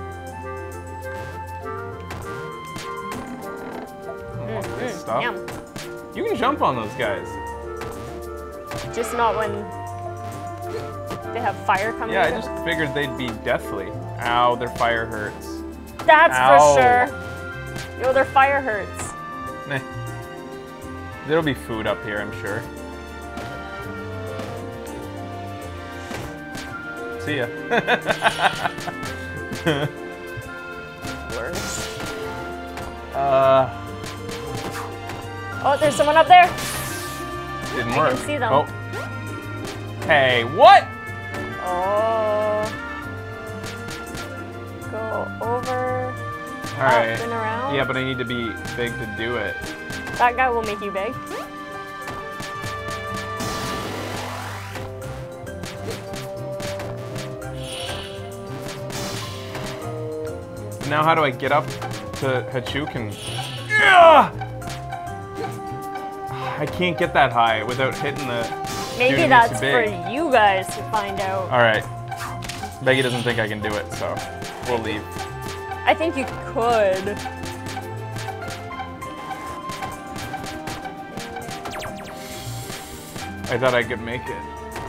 This stuff. Yum. You can jump on those guys. Just not when they have fire coming. Yeah, I at just them. figured they'd be deathly. Ow, their fire hurts. That's Ow. for sure. Yo, their fire hurts. Meh. There'll be food up here, I'm sure. See ya. Worse. there's someone up there. Didn't I work. can see them. Oh. Hey, what? Oh. Go over. All right. Up and around. Yeah, but I need to be big to do it. That guy will make you big. Now how do I get up to Hachuken? Yeah! I can't get that high without hitting the. Maybe dude who that's makes you for big. you guys to find out. All right. Becky doesn't think I can do it, so we'll leave. I think you could. I thought I could make it.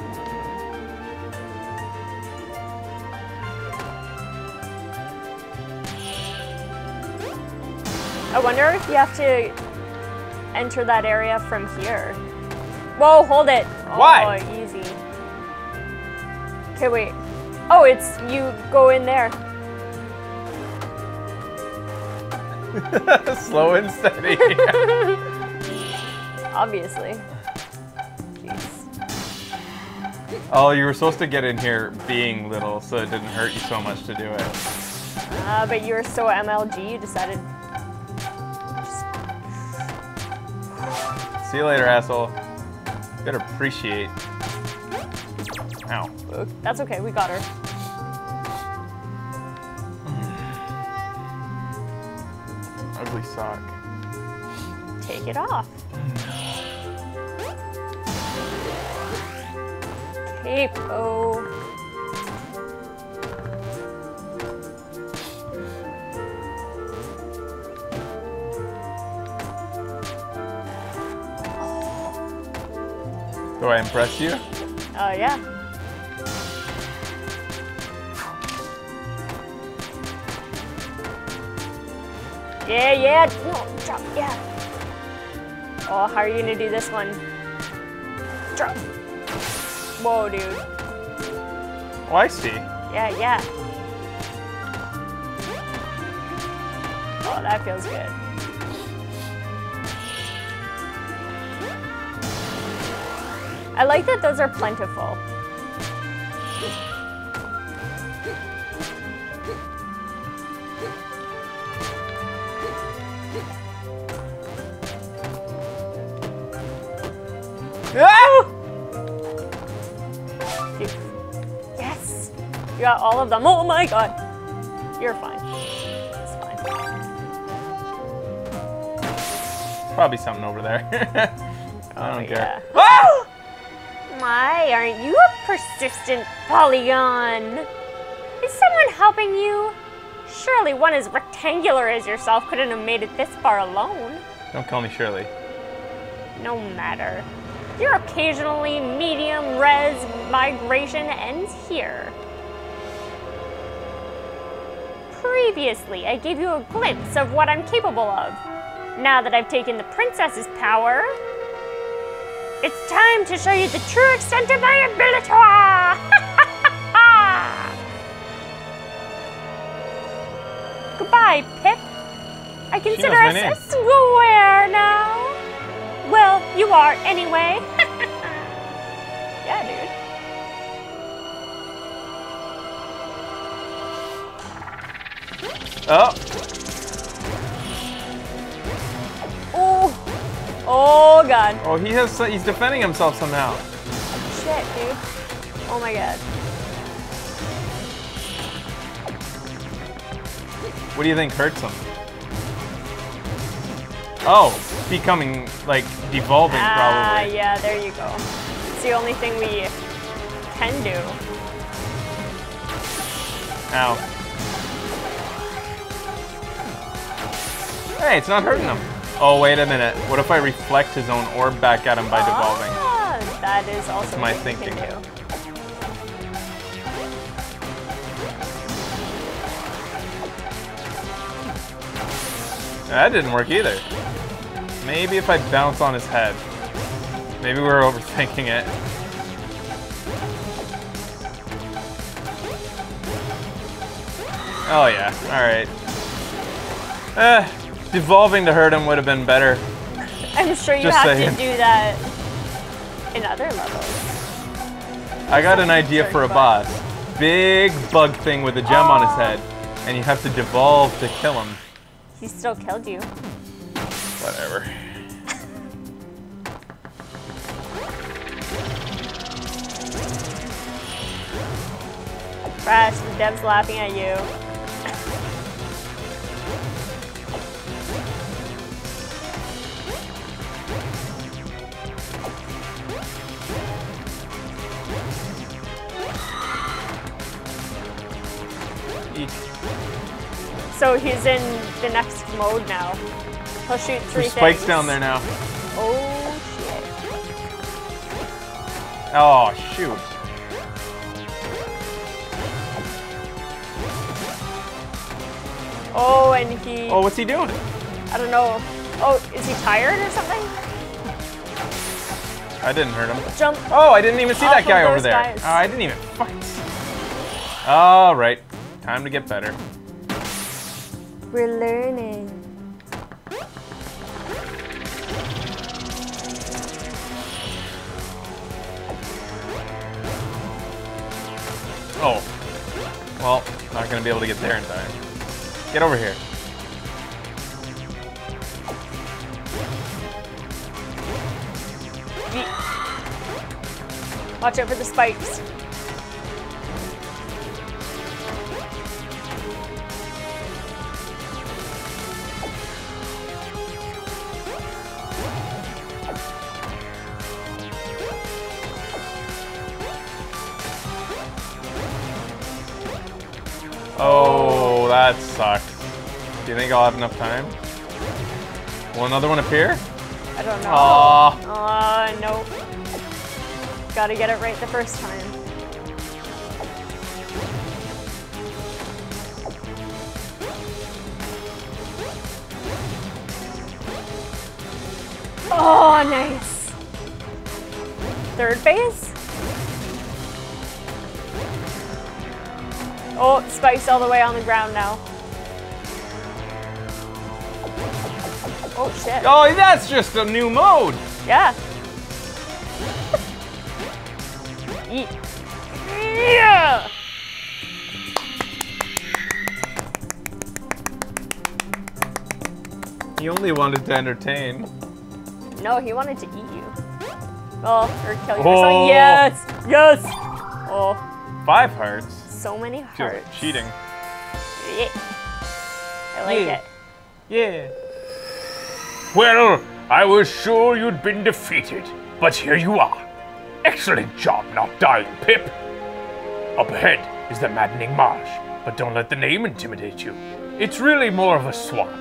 I wonder if you have to enter that area from here. Whoa, hold it. Why? Oh, easy. Okay, wait. Oh, it's you go in there. Slow and steady. Obviously. Jeez. Oh, you were supposed to get in here being little, so it didn't hurt you so much to do it. But you were so MLG, you decided. See you later, asshole. You gotta appreciate. Ow. That's okay, we got her. Ugly sock. Take it off. Capo. Do I impress you? Oh, yeah. Yeah, yeah. No, drop, yeah. Oh, how are you gonna do this one? Drop. Whoa, dude. Oh, I see. Yeah, yeah. Oh, that feels good. I like that those are plentiful. Ah! Yes! You got all of them. Oh my god. You're fine. It's fine. Probably something over there. I don't care. Yeah. Ah! My, aren't you a persistent Polygon? Is someone helping you? Surely one as rectangular as yourself couldn't have made it this far alone. Don't call me Shirley. No matter. Your occasionally medium res migration ends here. Previously, I gave you a glimpse of what I'm capable of. Now that I've taken the princess's power, it's time to show you the true extent of my ability! Goodbye, Pip. I consider knows my us name. a square now. Well, you are anyway. Yeah, dude. Oh, Oh. Oh, God. oh, he's defending himself somehow. Shit, dude. Oh, my God. What do you think hurts him? Oh, becoming, like, devolving probably. Yeah, there you go. It's the only thing we can do. Ow. Hey, it's not hurting him. Oh, wait a minute. What if I reflect his own orb back at him by devolving? Ah, that is also my what we can thinking. do. That didn't work either. Maybe if I bounce on his head. Maybe we're overthinking it. Oh yeah, alright. Devolving to hurt him would have been better. I'm sure you Just have saying. to do that in other levels. I got an idea for a boss. Big bug thing with a gem on his head, and you have to devolve to kill him. He still killed you. Whatever. Crash, the dev's laughing at you. Eek. So he's in the next mode now. He'll shoot 3 There's spikes things. down there now. Oh shit. Oh, shoot. Oh, and he... Oh, what's he doing? I don't know. Oh, is he tired or something? I didn't hurt him. Jump. Oh, I didn't even see Off that guy of over those there. guys. Oh, I didn't even fucking see. All right. Time to get better. We're learning. Oh. Well, not gonna be able to get there in time. Get over here. Watch out for the spikes. Oh, that sucks. Do you think I'll have enough time? Will another one appear? I don't know. Aw. Nope. Gotta get it right the first time. Oh, nice. Third phase? Oh, spikes all the way on the ground now. Oh, shit. Oh, that's just a new mode. Yeah. Eat. Yeah. He only wanted to entertain. No, he wanted to eat you. Oh, or kill you. Oh. Oh. Yes. Yes. Oh, 5 hearts. so many Feels hearts. like cheating. Yeah. I like Yeah. it. Yeah. Well, I was sure you'd been defeated, but here you are. Excellent job not dying, Pip. Up ahead is the maddening marsh, but don't let the name intimidate you. It's really more of a swamp.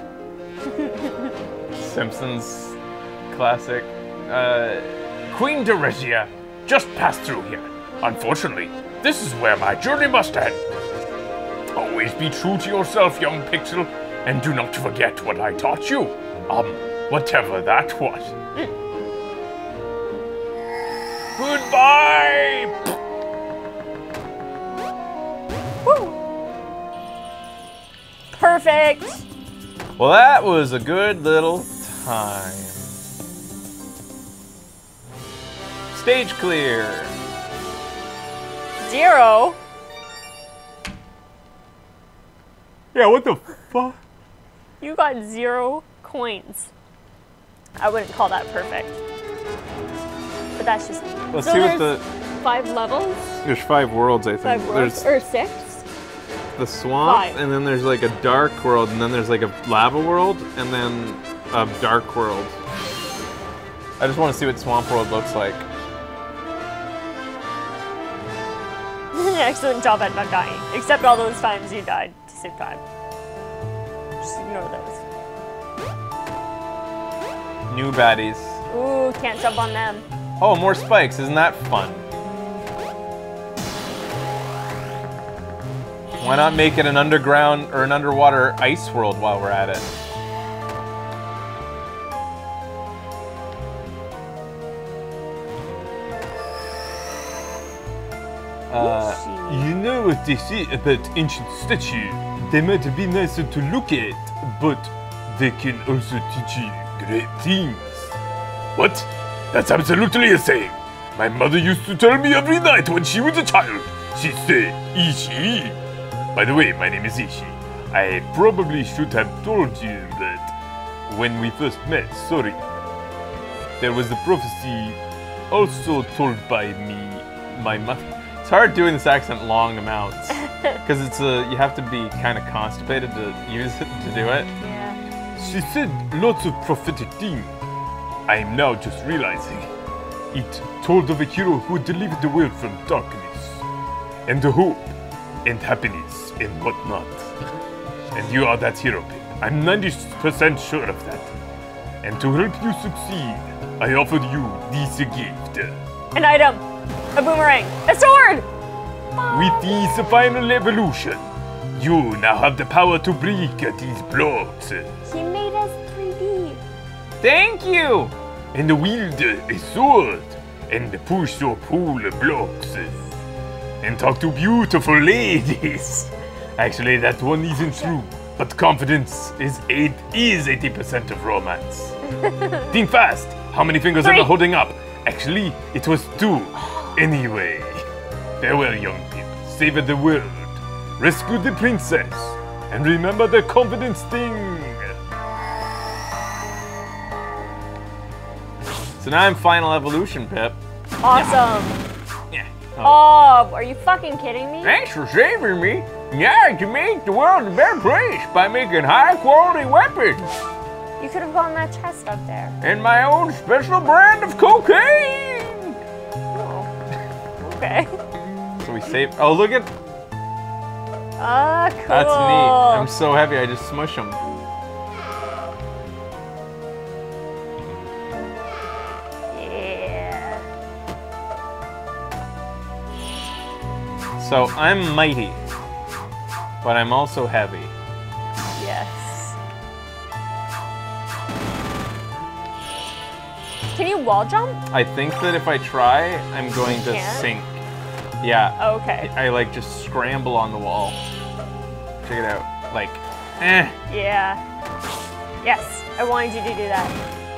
Simpsons classic. Queen Derezia just passed through here. Unfortunately, this is where my journey must end. Always be true to yourself, young Pixel, and do not forget what I taught you. Whatever that was. Goodbye! Woo. Perfect. Well, that was a good little time. Stage clear. 0. Yeah, what the fuck? You got 0 coins. I wouldn't call that perfect. But that's just me. Let's So see what there's the. 5 levels, There's 5 worlds, I think. 5 worlds, There's or 6. the swamp, 5. and then there's like a dark world, and then there's like a lava world, and then a dark world. I just want to see what Swamp World looks like. Excellent job at not dying. Except all those times you died to save time. Just ignore those. New baddies. Ooh, can't jump on them. Oh, more spikes. Isn't that fun? Why not make it an underground or an underwater ice world while we're at it? You know what they say about ancient statues? They might be nicer to look at, but they can also teach you great things. What? That's absolutely insane. My mother used to tell me every night when she was a child. She said, Ishi. By the way, my name is Ishi. I probably should have told you that when we first met, sorry. There was a prophecy also told by me, my mother. It's hard doing this accent long amounts because you have to be kind of constipated to use it to do it. Yeah. She said lots of prophetic things. I am now just realizing. It told of a hero who delivered the world from darkness, and the hope, and happiness, and whatnot. And you are that hero, Pip. I'm 90% sure of that. And to help you succeed, I offered you this gift. An item. A boomerang. A sword. With this final evolution, you now have the power to break these blocks. He made us 3D. Thank you! And wield a sword, and push or pull blocks. And talk to beautiful ladies. Actually, that one isn't true. But confidence is 80% of romance. Think fast. How many fingers am I holding up? Actually, it was 2. Anyway, farewell, young people. Save the world. Rescue the princess. And remember the confidence thing. So now I'm final evolution, Pip. Awesome. Yeah. Oh, are you fucking kidding me? Thanks for saving me. Yeah, to make the world a better place by making high quality weapons You could have gone that chest up there. and my own special brand of cocaine. Oh. Okay. So we saved. Oh, look at Ah, cool. that's neat. I'm so heavy. I just smush them. Yeah. So I'm mighty, but I'm also heavy. Yes. Can you wall jump? I think that if I try, I'm going to can't? sink. Yeah. Oh, okay. I like just scramble on the wall. Check it out. Like, eh. Yeah. Yes, I wanted you to do that.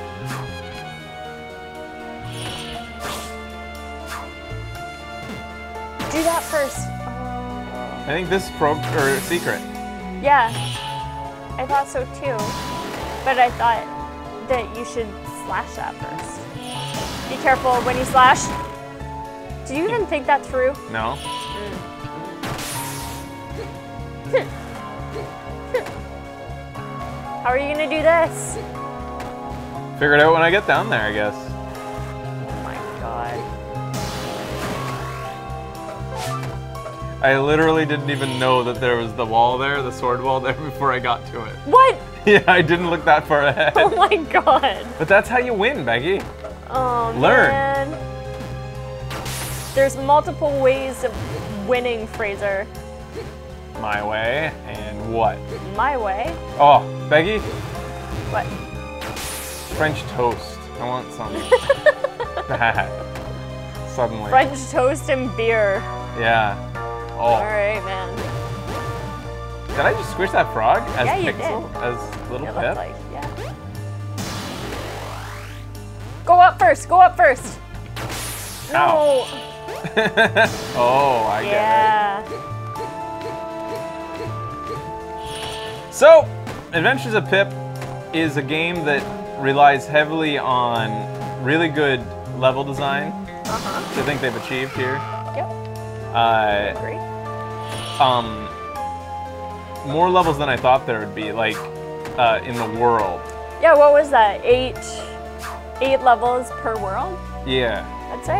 Do that first. I think this is secret. Yeah, I thought so too. But I thought that you should slash that first. Be careful when you slash. Did you even think that through? No. How are you gonna do this? Figure it out when I get down there, I guess. Oh my god. I literally didn't even know that there was the wall there, the sword wall there, before I got to it. What? Yeah, I didn't look that far ahead. Oh my god. But that's how you win, Becky. Oh Learn. man. There's multiple ways of winning, Fraser. My way, and what? My way? Oh, Becky, What? French toast. I want some. Bad. Suddenly. French toast and beer. Yeah. Oh. Alright, man. Did I just squish that frog as Yeah, you Pixel? did. As little It Pip? looked like, yeah. Go up first, go up first. Ow. No. Oh, I get Yeah. it. So, Adventures of Pip is a game that relies heavily on really good level design, which I think they've achieved here. Yep. Agree. More levels than I thought there would be, like in the world. Yeah, what was that? Eight levels per world, Yeah. I'd say.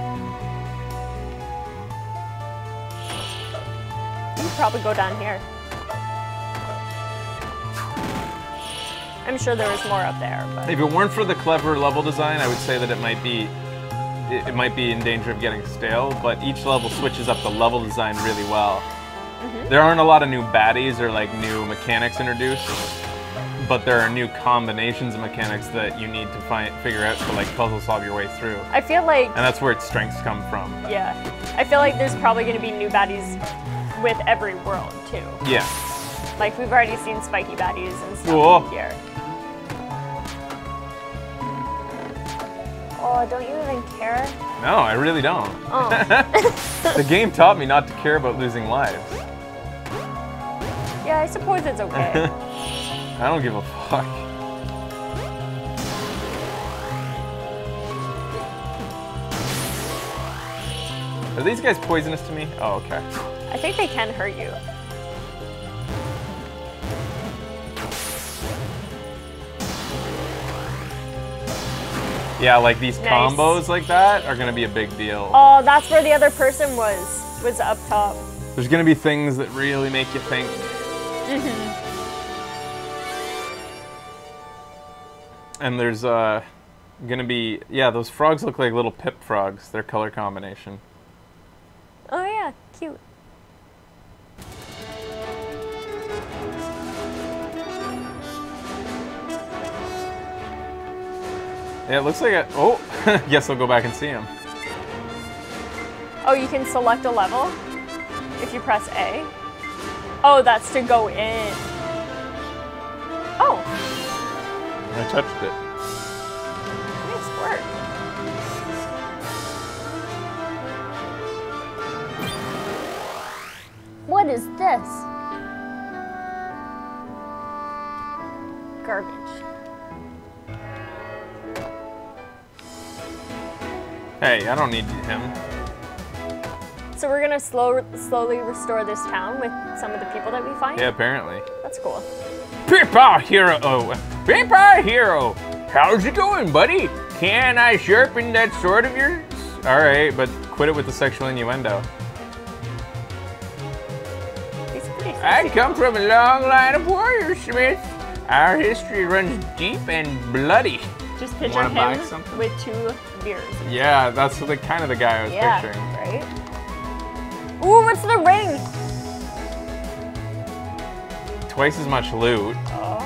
You could probably go down here. I'm sure there was more up there, but If it weren't for the clever level design, I would say that it might be in danger of getting stale, but each level switches up the level design really well. There aren't a lot of new baddies or like new mechanics introduced, but there are new combinations of mechanics that you need to figure out to like puzzle solve your way through. I feel like, And that's where its strengths come from. yeah, I feel like there's probably going to be new baddies with every world too. Yeah. Like we've already seen spiky baddies and stuff Cool. here. Oh, don't you even care? No, I really don't. Oh. The game taught me not to care about losing lives. Yeah, I suppose it's okay. I don't give a fuck. Are these guys poisonous to me? Oh, okay. I think they can hurt you. Yeah, like these Nice. combos like that are gonna be a big deal. Oh, that's where the other person was up top. There's gonna be things that really make you think. And there's gonna be, yeah, those frogs look like little Pip frogs, their color combination. Oh yeah, cute. Yeah, it looks like a, oh, guess I'll go back and see him. Oh, you can select a level if you press A. Oh, that's to go in. Oh, I touched it. nice work. What is this? Garbage. Hey, I don't need him. So we're gonna slowly restore this town with some of the people that we find? Yeah, apparently. That's cool. Pippa Hero! Oh, Pippa Hero! How's it going, buddy? Can I sharpen that sword of yours? Alright, but quit it with the sexual innuendo. He's pretty I sexy. come from a long line of warriors, Smith. Our history runs deep and bloody. Just picture Wanna buy him something? with 2 beers. Yeah, that's the kind of the guy I was Yeah, picturing. right? Ooh, what's the ring? Twice as much loot. Oh.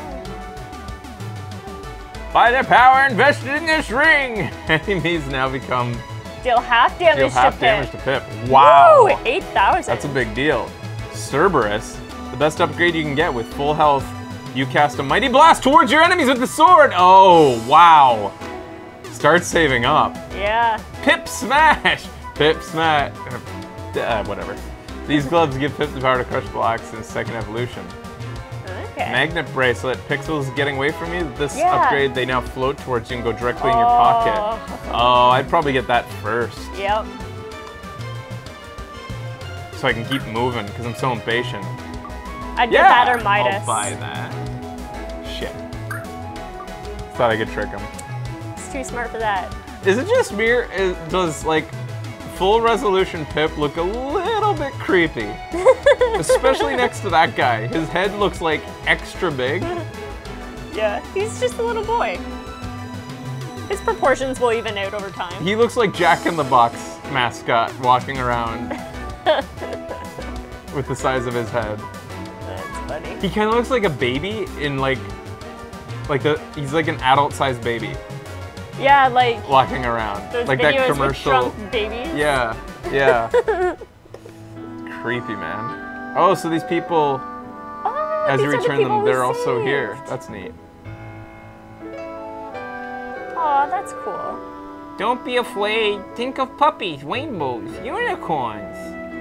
By the power invested in this ring! Enemies now become Deal half damage deal half to damage Pip. to Pip. Wow! Woo, 8,000. That's a big deal. Cerberus, the best upgrade you can get with full health. You cast a mighty blast towards your enemies with the sword. Oh, wow. Start saving up. Yeah. Pip smash! Pip smash. Whatever. These gloves give Pip the power to crush blocks in second evolution. Okay. Magnet bracelet. Pixels getting away from you. This Yeah. upgrade, they now float towards you and go directly in your pocket. Oh, I'd probably get that first. Yep. So I can keep moving because I'm so impatient. I'd get that or Midas. I'll buy that. Shit. Thought I could trick him. It's too smart for that. Is it just me or does like full resolution Pip look a little bit creepy? Especially next to that guy. His head looks like extra big. Yeah, he's just a little boy. His proportions will even out over time. He looks like Jack in the Box mascot walking around with the size of his head. That's funny. He kind of looks like a baby in he's like an adult-sized baby Yeah, like walking around. those Like videos that commercial. with shrunk babies. Yeah, yeah. Creepy, man. Oh, so these people, Oh, as you these are the return people them, we they're also here. saved. That's neat. Aw, that's cool. Don't be afraid. Think of puppies, rainbows, unicorns.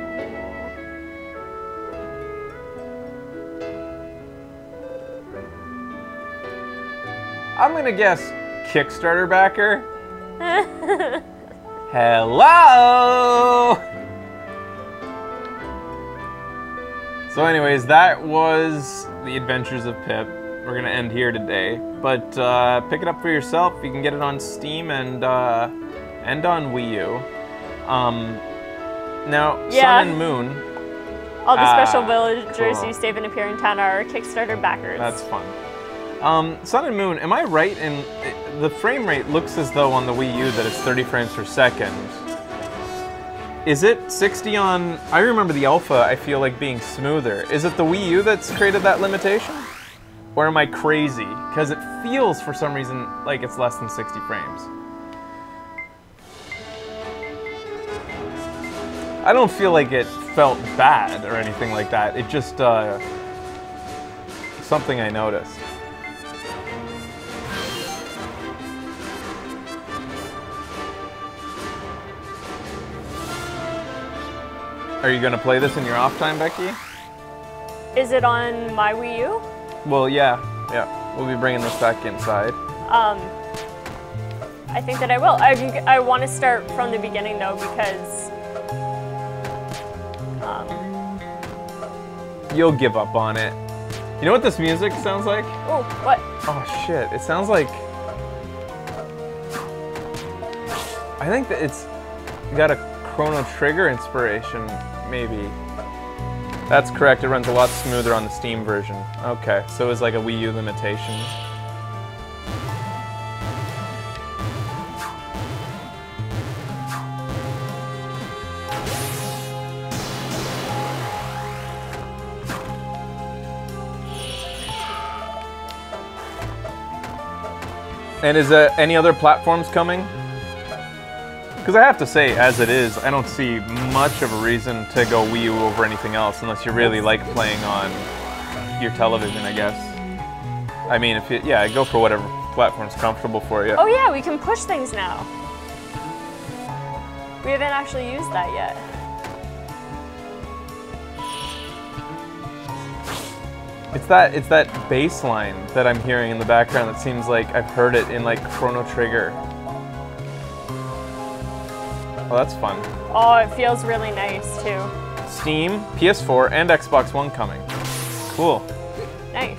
I'm gonna guess Kickstarter backer. Hello! So anyways, that was The Adventures of Pip. We're gonna end here today, but pick it up for yourself. You can get it on Steam and on Wii U. Now, Yeah. Sun and Moon, All the special villagers cool. you save and appear in town are Kickstarter backers. that's fun. Sun and Moon, am I right in the frame rate looks as though on the Wii U that it's 30 frames per second. Is it 60 on, I remember the alpha, I feel like being smoother. Is it the Wii U that's created that limitation? Or am I crazy? Because it feels for some reason like it's less than 60 frames. I don't feel like it felt bad or anything like that. It just, something I noticed. Are you gonna play this in your off time, Becky? Is it on my Wii U? Well, yeah. We'll be bringing this back inside. I think that I will. I want to start from the beginning though because You'll give up on it. You know what this music sounds like? oh, what? Oh shit! It sounds like. I think that it's got a Chrono Trigger inspiration, maybe. That's correct. It runs a lot smoother on the Steam version. Okay, so it was like a Wii U limitation. And is there any other platforms coming? Because I have to say, as it is, I don't see much of a reason to go Wii U over anything else, unless you really like playing on your television, I guess. I mean, if go for whatever platform's comfortable for you. Oh yeah, we can push things now. We haven't actually used that yet. It's that bass line that I'm hearing in the background that seems like I've heard it in like Chrono Trigger. Oh, that's fun. Oh, it feels really nice too. Steam, PS4, and Xbox One coming. Cool. Nice.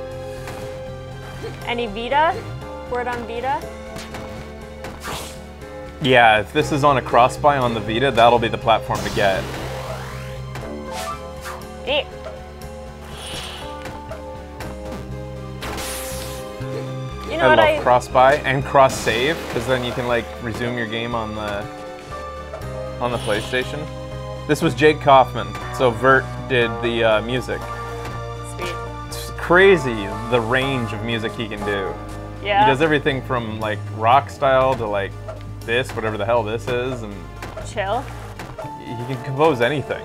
Any Vita? Word on Vita? Yeah, if this is on a cross-buy on the Vita, that'll be the platform to get. Eh. You know I what love cross-buy and cross-save, because then you can like resume your game on the PlayStation. This was Jake Kaufman, so Vert did the music. Sweet. It's crazy the range of music he can do. Yeah. He does everything from like rock style to like this, whatever the hell this is, and Chill. he can compose anything.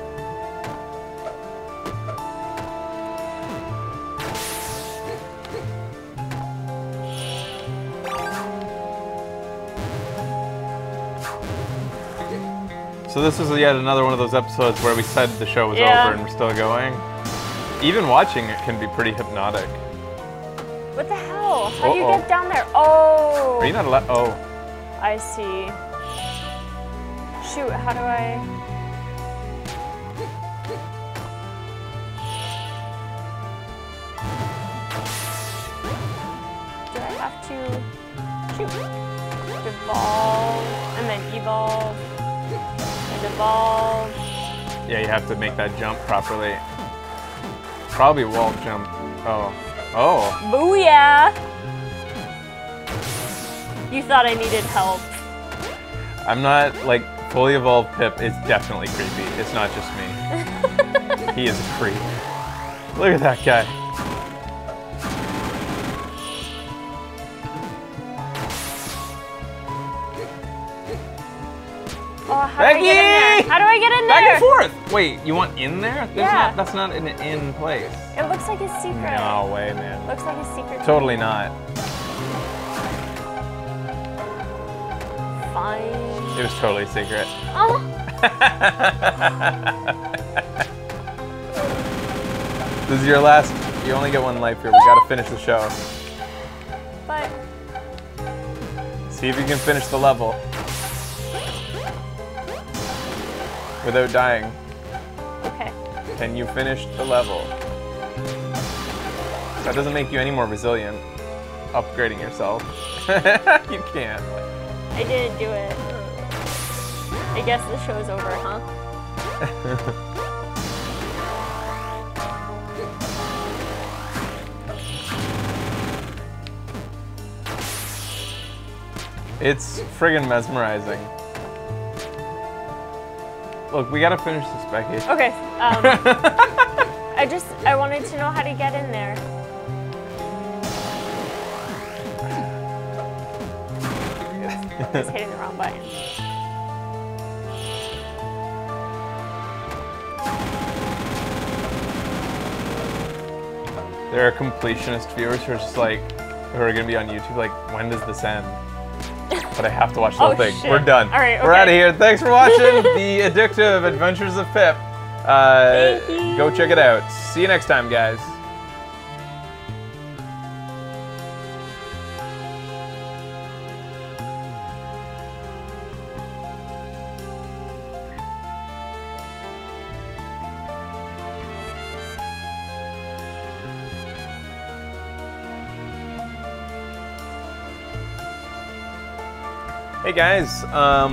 So this is yet another one of those episodes where we said the show was over and we're still going. Even watching it can be pretty hypnotic. What the hell? How do you get down there? Oh. Are you not allowed? Oh. I see. Shoot, how do I... Do I have to... Shoot. Devolve, and then evolve, and evolve. Yeah, you have to make that jump properly. Probably wall jump. Oh. Oh. Booyah! You thought I needed help. I'm not, like, fully evolved Pip is definitely creepy. It's not just me. He is a creep. Look at that guy. Oh, how do I get in there? How do I get in there? Back and forth! Wait, you want in there? Yeah. That's not an in place. It looks like a secret. No way, man. Looks like a secret. Totally not. Fine. It was totally secret. Oh. This is your last. You only get one life here. We gotta finish the show. But. See if you can finish the level without dying. Okay. Can you finish the level? That doesn't make you any more resilient. Upgrading yourself. You can't. I didn't do it. I guess the show's over, huh? It's friggin' mesmerizing. Look, we gotta finish this, Becky. Okay. I wanted to know how to get in there. I was hitting the wrong button. There are completionist viewers who are just like, who are gonna be on YouTube like, when does this end? but I have to watch the whole thing. shit. We're done. All right, We're okay. out of here. Thanks for watching The Addictive Adventures of Pip. Thank you. Go check it out. See you next time, guys. Hey guys,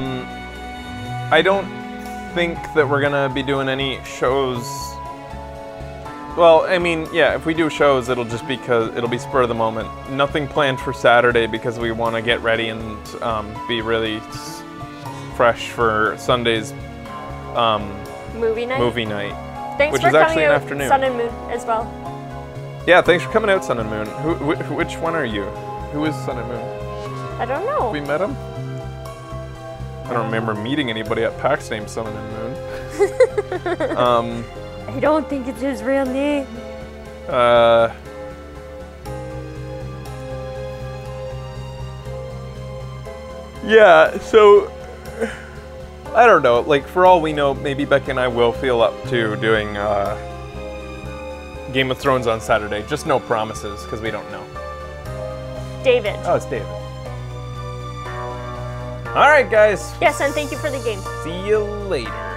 I don't think that we're gonna be doing any shows. Well, I mean, yeah, if we do shows, it'll just be because it'll be spur of the moment. Nothing planned for Saturday because we want to get ready and be really fresh for Sunday's Movie night. movie night. Thanks which for is actually coming an out, afternoon. Sun and Moon as well. Yeah, thanks for coming out, Sun and Moon. Which one are you? Who is Sun and Moon? I don't know. We met him? I don't remember meeting anybody at PAX named Sun and Moon. I don't think it's his real name. Yeah, so I don't know. Like, for all we know, maybe Becky and I will feel up to doing Game of Thrones on Saturday. Just no promises, because we don't know. David. Oh, it's David. All right, guys. Yes, and thank you for the game. See you later.